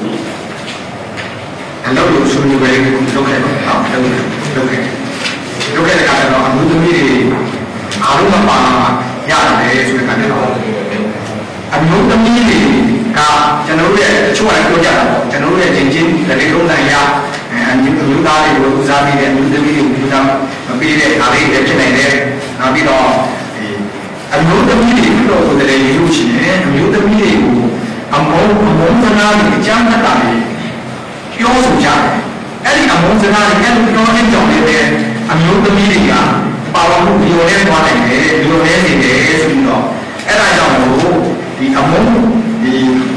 အလုပ်လို့ဆိုနေပဲလုပ်ခဲ့ပါတော့လုပ်လုပ်ခဲ့လုပ်ခဲ့တဲ့အခါကျတော့လူသမီးတွေအားလုံးမပါရတယ်ဆိုတဲ့အခါကျတော့အမျိုးသမီးတွေကကျွန်တော်တို့ရဲ့အချို့အပြောကြတာပေါ့ကျွန်တော်တို့ရဲ့ချင်းချင်းလက်လုံးနိုင်ရအမျိုးသားတွေကိုဦးစားပေးတဲ့အမျိုးသမီးတွေကိုဦးစားမပေးတဲ့အားလေးတွေဖြစ်နေတယ်နောက်ပြီးတော့အမျိုးသမီးတွေတော့ကိုယ်တည်းရလို့ရှိရင်အမျိုးသမီးတွေကိုအမောအမောစနာတွေအကျမ်းတ်တာတွေပြောဆိုကြတယ်အဲ့ဒီအမောစနာတွေအဲ့လိုပြောနေကြောင်းနေတဲ့အမျိုးသမီးတွေကပါဝင်မှုဒီလိုနဲ့သွားနိုင်တယ်ဒီလိုနဲ့နေတယ်ဆိုပြီးတော့အဲ့ဒါကြောင့်မို့ဒီအမုန်းဒီ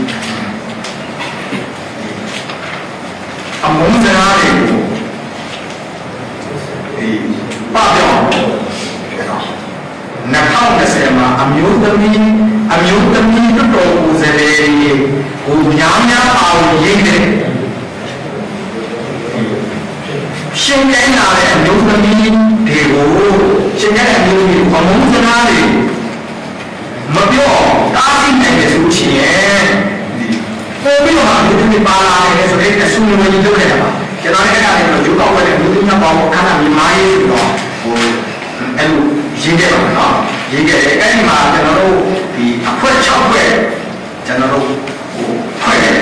အမုန်းစကားတွေကိုဒီပါပြောင်းနှစ်ထောင်နှစ်ဆယ်မှာအမျိုးသမီးအမျိုးသမီးတော်တော်ကိုယ်စားလှယ်ကိုများများပါဝင်ရင်းတယ်ရှင်ကျန်းလာတဲ့အမျိုးသမီးတွေကိုရှင်ကျန်းတဲ့အမျိုးသမီးအမုန်းစကားတွေမပြောတားဆီးနိုင်တယ်ဆိုရှင်ပို့ပြီးတော့အမျိုးသမီးပါလာတယ်ဆိုတဲ့အဆူဝင်ကြီးလုပ်ခဲ့တာပါကျွန်တော်လည်းအဲ့ဒါလေးတော့ယူကောက်ဝဲတဲ့အမျိုးသမီးပေါင်းခဏမြမားရေးဆိုတော့ဟိုအဲ့လိုရေးခဲ့ပါမယ်နော်ရေးခဲ့တယ်အဲ့ဒီမှာကျွန်တော်တို့ဒီအဖွဲ၆ဖွဲကျွန်တော်တို့ဟိုဖွဲ့ခဲ့တယ်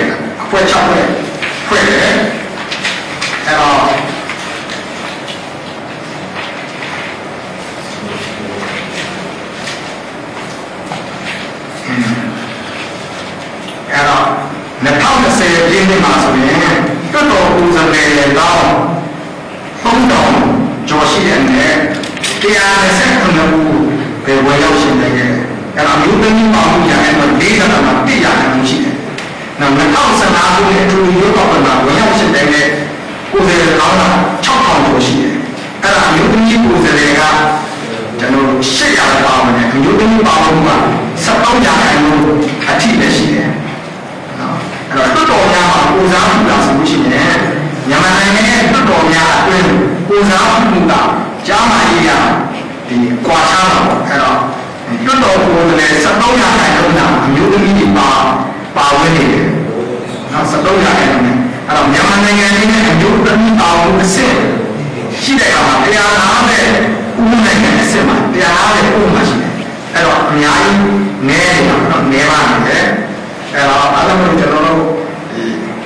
င်းနေမှာဆိုရင်တော်တော်ဦးစားတယ်တော့သုံးတော်ကျော်ရှိတဲ့နဲ့တရားနဲ့ဆက်ခုနှစ်ခုပဲဝယ်ရောက်ရှင်တယ်အဲ့ဒါမျိုးသမီးပေါင်းရတဲ့တော့လေးကမှတည်ရတယ်မရှိတယ်။နောက်၂၀၁၅ခုနှစ်အထူးရွေးကောက်ပွဲမှာဝယ်ရောက်ရှင်တဲ့ကိုယ်စားလှယ်ကောင်းတာ၆ထောင်ကျော်ရှိတယ်။အဲ့ဒါမျိုးသမီးကိုယ်စားလှယ်ကကျွန်တော်ရှစ်ရာပါမယ်မျိုးသမီးပေါင်းကစက်ပေါင်းရာခိုင်နှုန်းအထိလည်းရှိတယ်။နော်အဲ့တော့တော်တော်များမှာကိုစားမှုလာဆိုလို့ရှိရင်မြန်မာနိုင်ငံရဲ့တော်တော်များအတွင်းကိုစားမှုကကြားမကြီးရဒီကွာခြားတော့အဲ့တော့တော်တော်ကိုလည်းစက်ပေါင်းရာခိုင်နှုန်းတာမျိုးသမီးတွေပါပါဝင်နေတယ်။နော်စက်ပေါင်းရာခိုင်နှုန်းအဲ့တော့မြန်မာနိုင်ငံရဲ့အမျိုးသမီးပေါင်းအစ်စ်ရှိတဲ့အခါမှာတရားနာတဲ့ဥပဒေနဲ့အစ်စ်မှာတရားနာတဲ့ဥပဒေမှာရှိတယ်။အဲ့တော့အများကြီးနည်းတယ်နော်နည်းပါနေတယ်။အဲ့တော့အားလုံးကျွန်တော်တို့ဒီ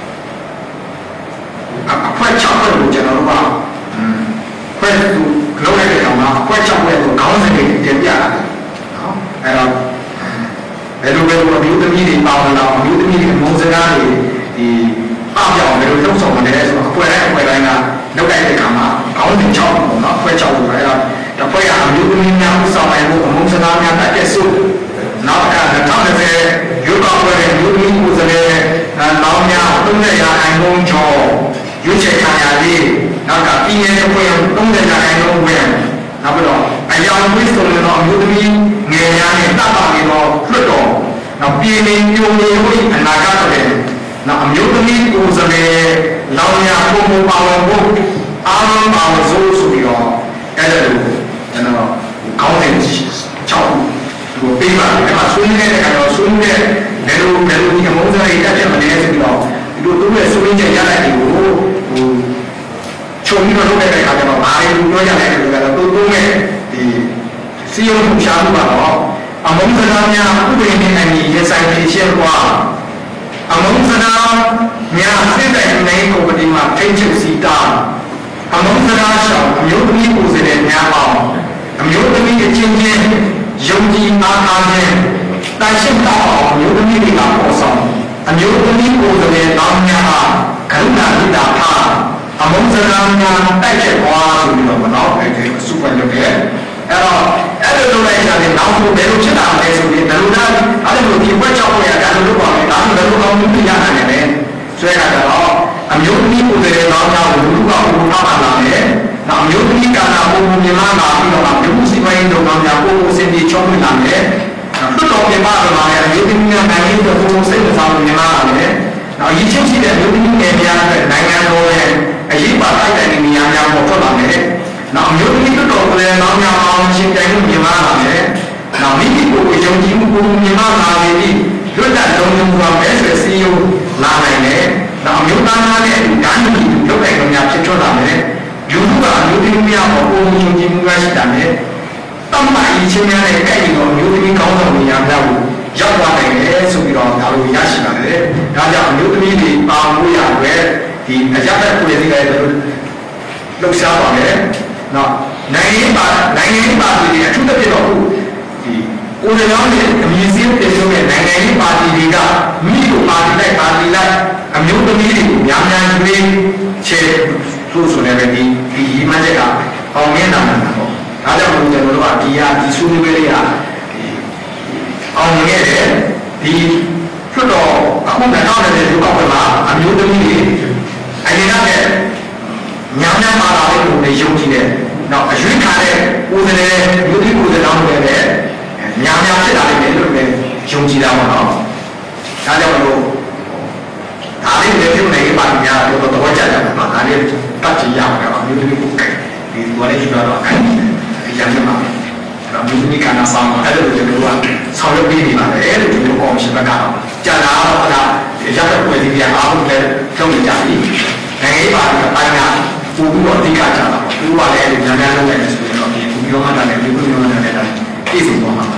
အခွက်ချောက်ကိုကျွန်တော်တို့ကခွက်သူလုံးလိုက်တဲ့ကောင်မှာခွက်ချောက်ရဲ့ကိုခေါင်းစဉ်တွေတင်ပြတာနော်။အဲ့တော့ဘယ်လိုပဲအမျိုးသမီးတွေပေါင်းလာအမျိုးသမီးတွေအမုန်းစကားတွေဒီအပြောင်းဘယ်လိုလုပ်ဆောင်မလဲဆိုတော့အခွက်တိုင်းအခွက်တိုင်းကလောက်လိုက်တဲ့ကောင်မှာခေါင်းစဉ်ချောက်ပေါ့နော်ခွက်ချောက်ဆိုတာအဲ့တော့တစ်ခွက်ကအမျိုးသမီးများဥဆောင်နိုင်ဖို့အမုန်းစကားများတတ်တဲ့စုနောက်အဲ့ဒါ၂၀၂၀ရုပ်ကောက်ပွဲရဲ့မျိုးသမီးကိုယ်စားလှယ်နောင်များသုံးတဲ့ရာခိုင်နှုန်းကျော်ရွေးချယ်ခံရပြီးနောက်ကပြည်နယ်တစ်ခွက်သုံးတဲ့ရာခိုင်နှုန်းဝင်နောက်ပြီးတော့အယောင်ဝိဆိုရင်တော့အမျိုးသမီးငယ်များနဲ့တပ်ပါနေတော့လွတ်တော်နောက်ပြည်နယ်မျိုးမျိုးဝိအနာဂတ်တွေနောက်အမျိုးသမီးကိုယ်စားလှယ်လောင်များပုံပုံပါဝင်ဖို့အားလုံးပါဝင်စိုးဆိုပြီးတော့အဲ့ဒါကိုကျွန်တော်ကောင်းတဲ့ချောက်ကိုပေးပါအဲ့မှာဆွေးနွေးတဲ့အခါတော့ဆွေးနွေးတဲ့ဘယ်လိုဘယ်လိုဒီအမုန်းစရိတ်တက်ပြမလဲဆိုပြီးတော့ဒီလိုသူ့ရဲ့ဆွေးနွေးချက်ရလိုက်တယ်ကိုဟိုချုံပြီးတော့လုပ်တဲ့အခါကျတော့ဘာတွေပြောရလဲဆိုတော့သူ့သူ့ရဲ့ဒီစီယုံပူရှားမှုကတော့အမုန်းစကားများဥပဒေနဲ့အညီရဆိုင်ဖြစ်ရှင်းသွားအမုန်းစကားများစစ်တဲ့နိုင်ကိုပတိမှာထိတ်ချုပ်စီတာအမုန်းစကားရှောင်အမျိုးသမီးကိုယ်စားလှယ်များအောင်အမျိုးသမီးအချင်းချင်းယုံကြည်အားထားခြင်းတိုင်ရှင်းတော့အမျိုးသမီးတွေကပေါ်ဆောင်အမျိုးသမီးကိုယ်စားလှယ်တော်များအားကရုဏာမေတ္တာထားအမုန်းစကားများတိုက်ချက်သွားဆိုပြီးတော့မနော်အဲ့ဒီစူပါလုပ်တယ်အဲ့တော့အဲ့လိုလုပ်လိုက်ကြတယ်နောက်ဆုံးဘယ်လိုဖြစ်တာလဲဆိုပြီးဘယ်လိုလဲအဲ့လိုဒီဘက်ချောက်ရတာလို့ပြောတယ်ဒါဆိုဘယ်လိုအောင်မှုပြရနိုင်လဲဆွဲတာတော့အမျိုးသမီးကိုယ်စားလှယ်တော်များကိုလူကဘုံထားပါလာတယ်နောက်အမျိုးသမီးကနာပုံပုံမြင်လာပြီးတော့မျိုးစီပိုင်းတော်တော်များပုံပုံစင်ပြေချုံးလာတယ်လွတ်တော်ပြမတော်လာတယ်အမျိုးသမီးများနိုင်ငံတော်ပုံစိတ်မဆောင်မြင်လာတယ်နောက်ရည်ချင်းရှိတဲ့အမျိုးသမီးငယ်များအတွက်နိုင်ငံတော်ရဲ့အရေးပါတိုက်တဲ့နေရာများပေါ်ထွက်လာတယ်နောက်အမျိုးသမီးလွတ်တော်ကိုလည်းနောက်များအောင်ရှင်းပြမှုမြင်လာတယ်နောက်မိမိကိုယ်ကိုယုံကြည်မှုပုံမြင်လာပြီးလွတ်လပ်လုံးလုံးစွာပဲဆိုစီယုံလာနိုင်တယ်နောက်အမျိုးသားများနဲ့ဓာတ်ညီလုပ်တဲ့ကောင်များဖြစ်ထွက်လာတယ်လူမှုကအမျိုးသမီးများပေါ်ပုံယုံကြည်မှုရရှိတာနဲ့တမန်ကြီးချင်းများနဲ့ကြိုက်ရင်တော့မျိုးသမီးကောင်းဆောင်နေရာများကိုရောက်သွားနိုင်တယ်ဆိုပြီးတော့ဒါလိုရရှိပါတယ်။ဒါကြောင့်မျိုးသမီးတွေပါမှုရအတွက်ဒီအကြမ်းဖက်ကိုယ်စီကလည်းလှုပ်ရှားပါမယ်။နော်နိုင်ငံရေးပါနိုင်ငံရေးပါတီတွေအထူးသဖြင့်တော့ဒီကိုယ်တော်ရဲ့အမည်စင်းတင်ဆုံးတဲ့နိုင်ငံရေးပါတီတွေကမိတို့ပါတီလိုက်ပါတီလိုက်အမျိုးသမီးတွေကိုများများကျွေးချေလို့ဆိုလည်းဒီဒီရည်မှန်းချက်ကအောင်မြင်တာမှာပေါ့။ဒါကြောင့်မို့ကျွန်တော်တို့ကဒီဟာဒီဆွေးနွေးလေးဟာအောင်မြင်ခဲ့တယ်ဒီဖြစ်တော့အခု၂၀၂၀ရုပ်ောက်ပွဲမှာအမျိုးသမီးတွေအရင်ကလည်းညာညာပါလာတဲ့လူတွေယုံကြည်တယ်။နောက်အရွေးခံတဲ့ကိုယ်စားလှယ်မျိုးသမီးကိုယ်စားလှယ်တွေလည်းညာညာဖြစ်လာတယ်လို့လည်းယုံကြည်တာပေါ့နော်။ဒါကြောင့်မို့ဒါလေးတွေပြုနေပါများတော့တော့ကြကြပါဒါလေးတတ်ကြရအောင်အမျိုးသမီးကိုဒီဘာလဲကြည့်တော့အဲ့ဒီရမ်းမှာအမျိုးသမီးကနာဆောင်အဲ့လိုကျွန်တော်ကဆောင်ရွက်ပေးနေပါတယ်လို့ကျွန်တော်အောင်ရှိဘက်ကတော့ကြာလာတော့ဒါရတဲ့ပွဲဒီကအားလုံးလည်းလုပ်နေကြပြီနိုင်ငံရေးပါတီအပိုင်းကပို့ပြီးတော့အဓိကကြတာပေါ့သူကလည်းညာညာလုပ်နေတယ်ဆိုတော့ဒီဘူပြောမှတာလည်းဒီဘူပြောမှတာလည်းပြည့်စုံသွားမှာပါ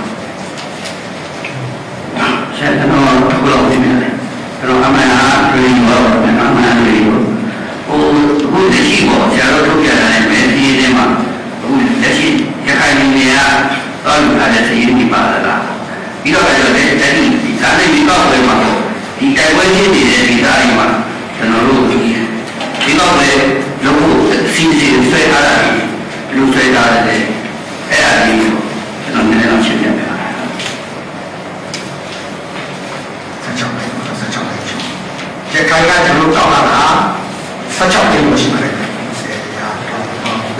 ဆက်တော့အခုလောက်နေတယ်အဲ့တော့အမှန်အားဖြင့်တော့အမှန်အားဖြင့်ဟိုအခုတရှိပေါ့ဆရာတို့ထုတ်ပြတယ်မယ်ဒီထဲမှာအခုလက်ရှိရခိုင်ပြည်နယ်ကတောယူထားတဲ့စီးရီးပါလာတာပြီးတော့လည်းအဲ့ဒီဒါနဲ့ဒီကောက်ပွဲမှာဒီတိုက်ပွဲချင်းနေတဲ့ဒီသားတွေမှာ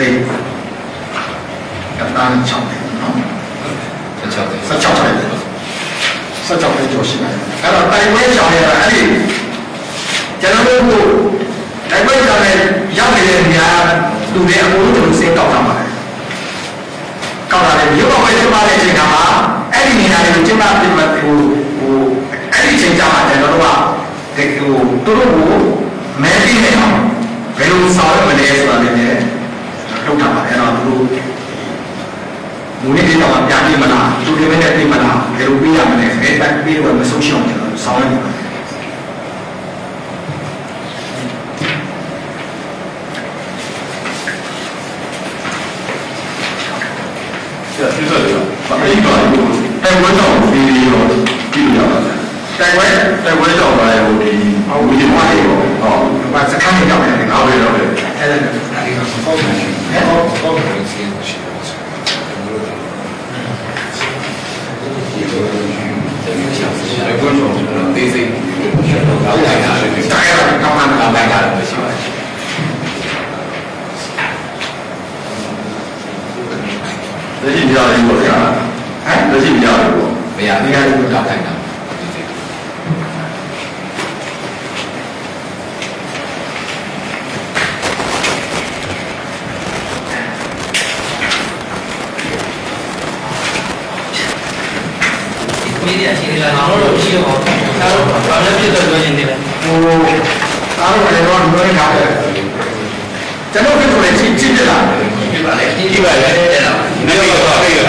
လေးတန်းချောင်းတယ်နော်ဆက်ချောင်းတယ်ဆက်ချောင်းတယ်ဆက်ချောင်းတယ်ကြောရှိပါတယ်အဲ့တော့တိုင်ဝဲချောင်းရတာအဲ့ဒီကျွန်တော်တို့တိုင်ဝဲချောင်းနဲ့ရောက်နေတဲ့နေရာလူတွေအကုန်လုံးတို့စေးတောက်ထားပါတယ်ကောက်လာတယ်မြို့ပေါ်ပဲကျင်းပတဲ့အချိန်ကမှအဲ့ဒီနေရာတွေကိုကျင်းပပြီးမှဟိုဟိုအဲ့ဒီအချိန်ကျမှကျွန်တော်တို့ကဒီဟိုသူတို့ကိုမဲပြီးနေအောင်ဘယ်လိုဆောင်ရမလဲဆိုတာလည်းလုပ်ထားပါတယ်အဲ့တော့သူတို့မူနစ်တွေတော့ပြန်ပြီးမလားသူတွေနဲ့ပြီးမလားဘယ်လိုပြီးရမလဲအဲ့ဒါပြီးတော့မဆုံးရှုံးကျွန်တော်ဆောင်ရနေပါတယ်这这个把这一个带我找的有比较的，带我带我找的有的啊，五千块有哦， 把这看你要不要的， 好的好的， 哎，那个那个包可能，哎，包包可能先不行， 来观众，D C，老大家的， 大家刚刚老大家的喜欢。这是比较灵活的，哎，这是比较灵活。没呀，你看这个高看的， 没点心的，然后有喜好，然后咱们别多多心的了。 哦，然后我来说，你说你啥的？咱都分出来几几的了？ 一百来，一百来的了，那个这个，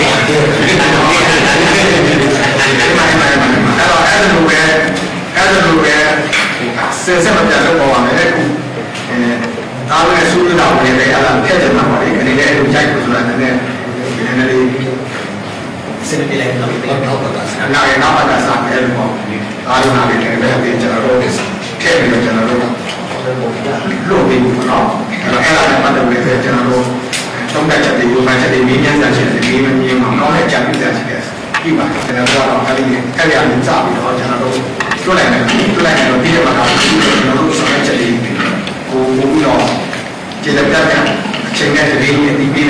买买买买，哎，老孩子路边，孩子路边，身上的都包完了，那股，嗯，拿那个手指头也得啊，贴着那块的，肯定得有家有出来，那个，那里。စနေနေ့လည်းနောက်ပြီးတော့ပတ်တာစားနာရီနောက်ပတ်တာစားတယ်ပေါ့အားလုံးနာရီလည်းပဲဒီကျွန်တော်တို့ထည့်ပြီးတော့ကျွန်တော်တို့လို့ပြီးပေါ့နော်အဲ့ဒါလည်းပတ်သက်ပြီးတော့ကျွန်တော်တို့သုံးတဲ့ချက်တွေကိုမှချက်တွေမြင်းမြန်းစားချက်တွေမြင်းမြန်းအောင်ကောင်းတဲ့ကြံပြစားချက်တွေပြီးပါကျွန်တော်တို့ကတော့အဲ့ဒီအဲ့ဒီအရင်စားပြီးတော့ကျွန်တော်တို့တွလိုက်တယ်တွလိုက်တယ်တော့ဒီမှာတော့ကျွန်တော်တို့ဆောင်ချက်တွေကိုပို့ပြီးတော့ကျေလက်ပြတ်တဲ့အချိန်နဲ့တည်းကဒီပြီး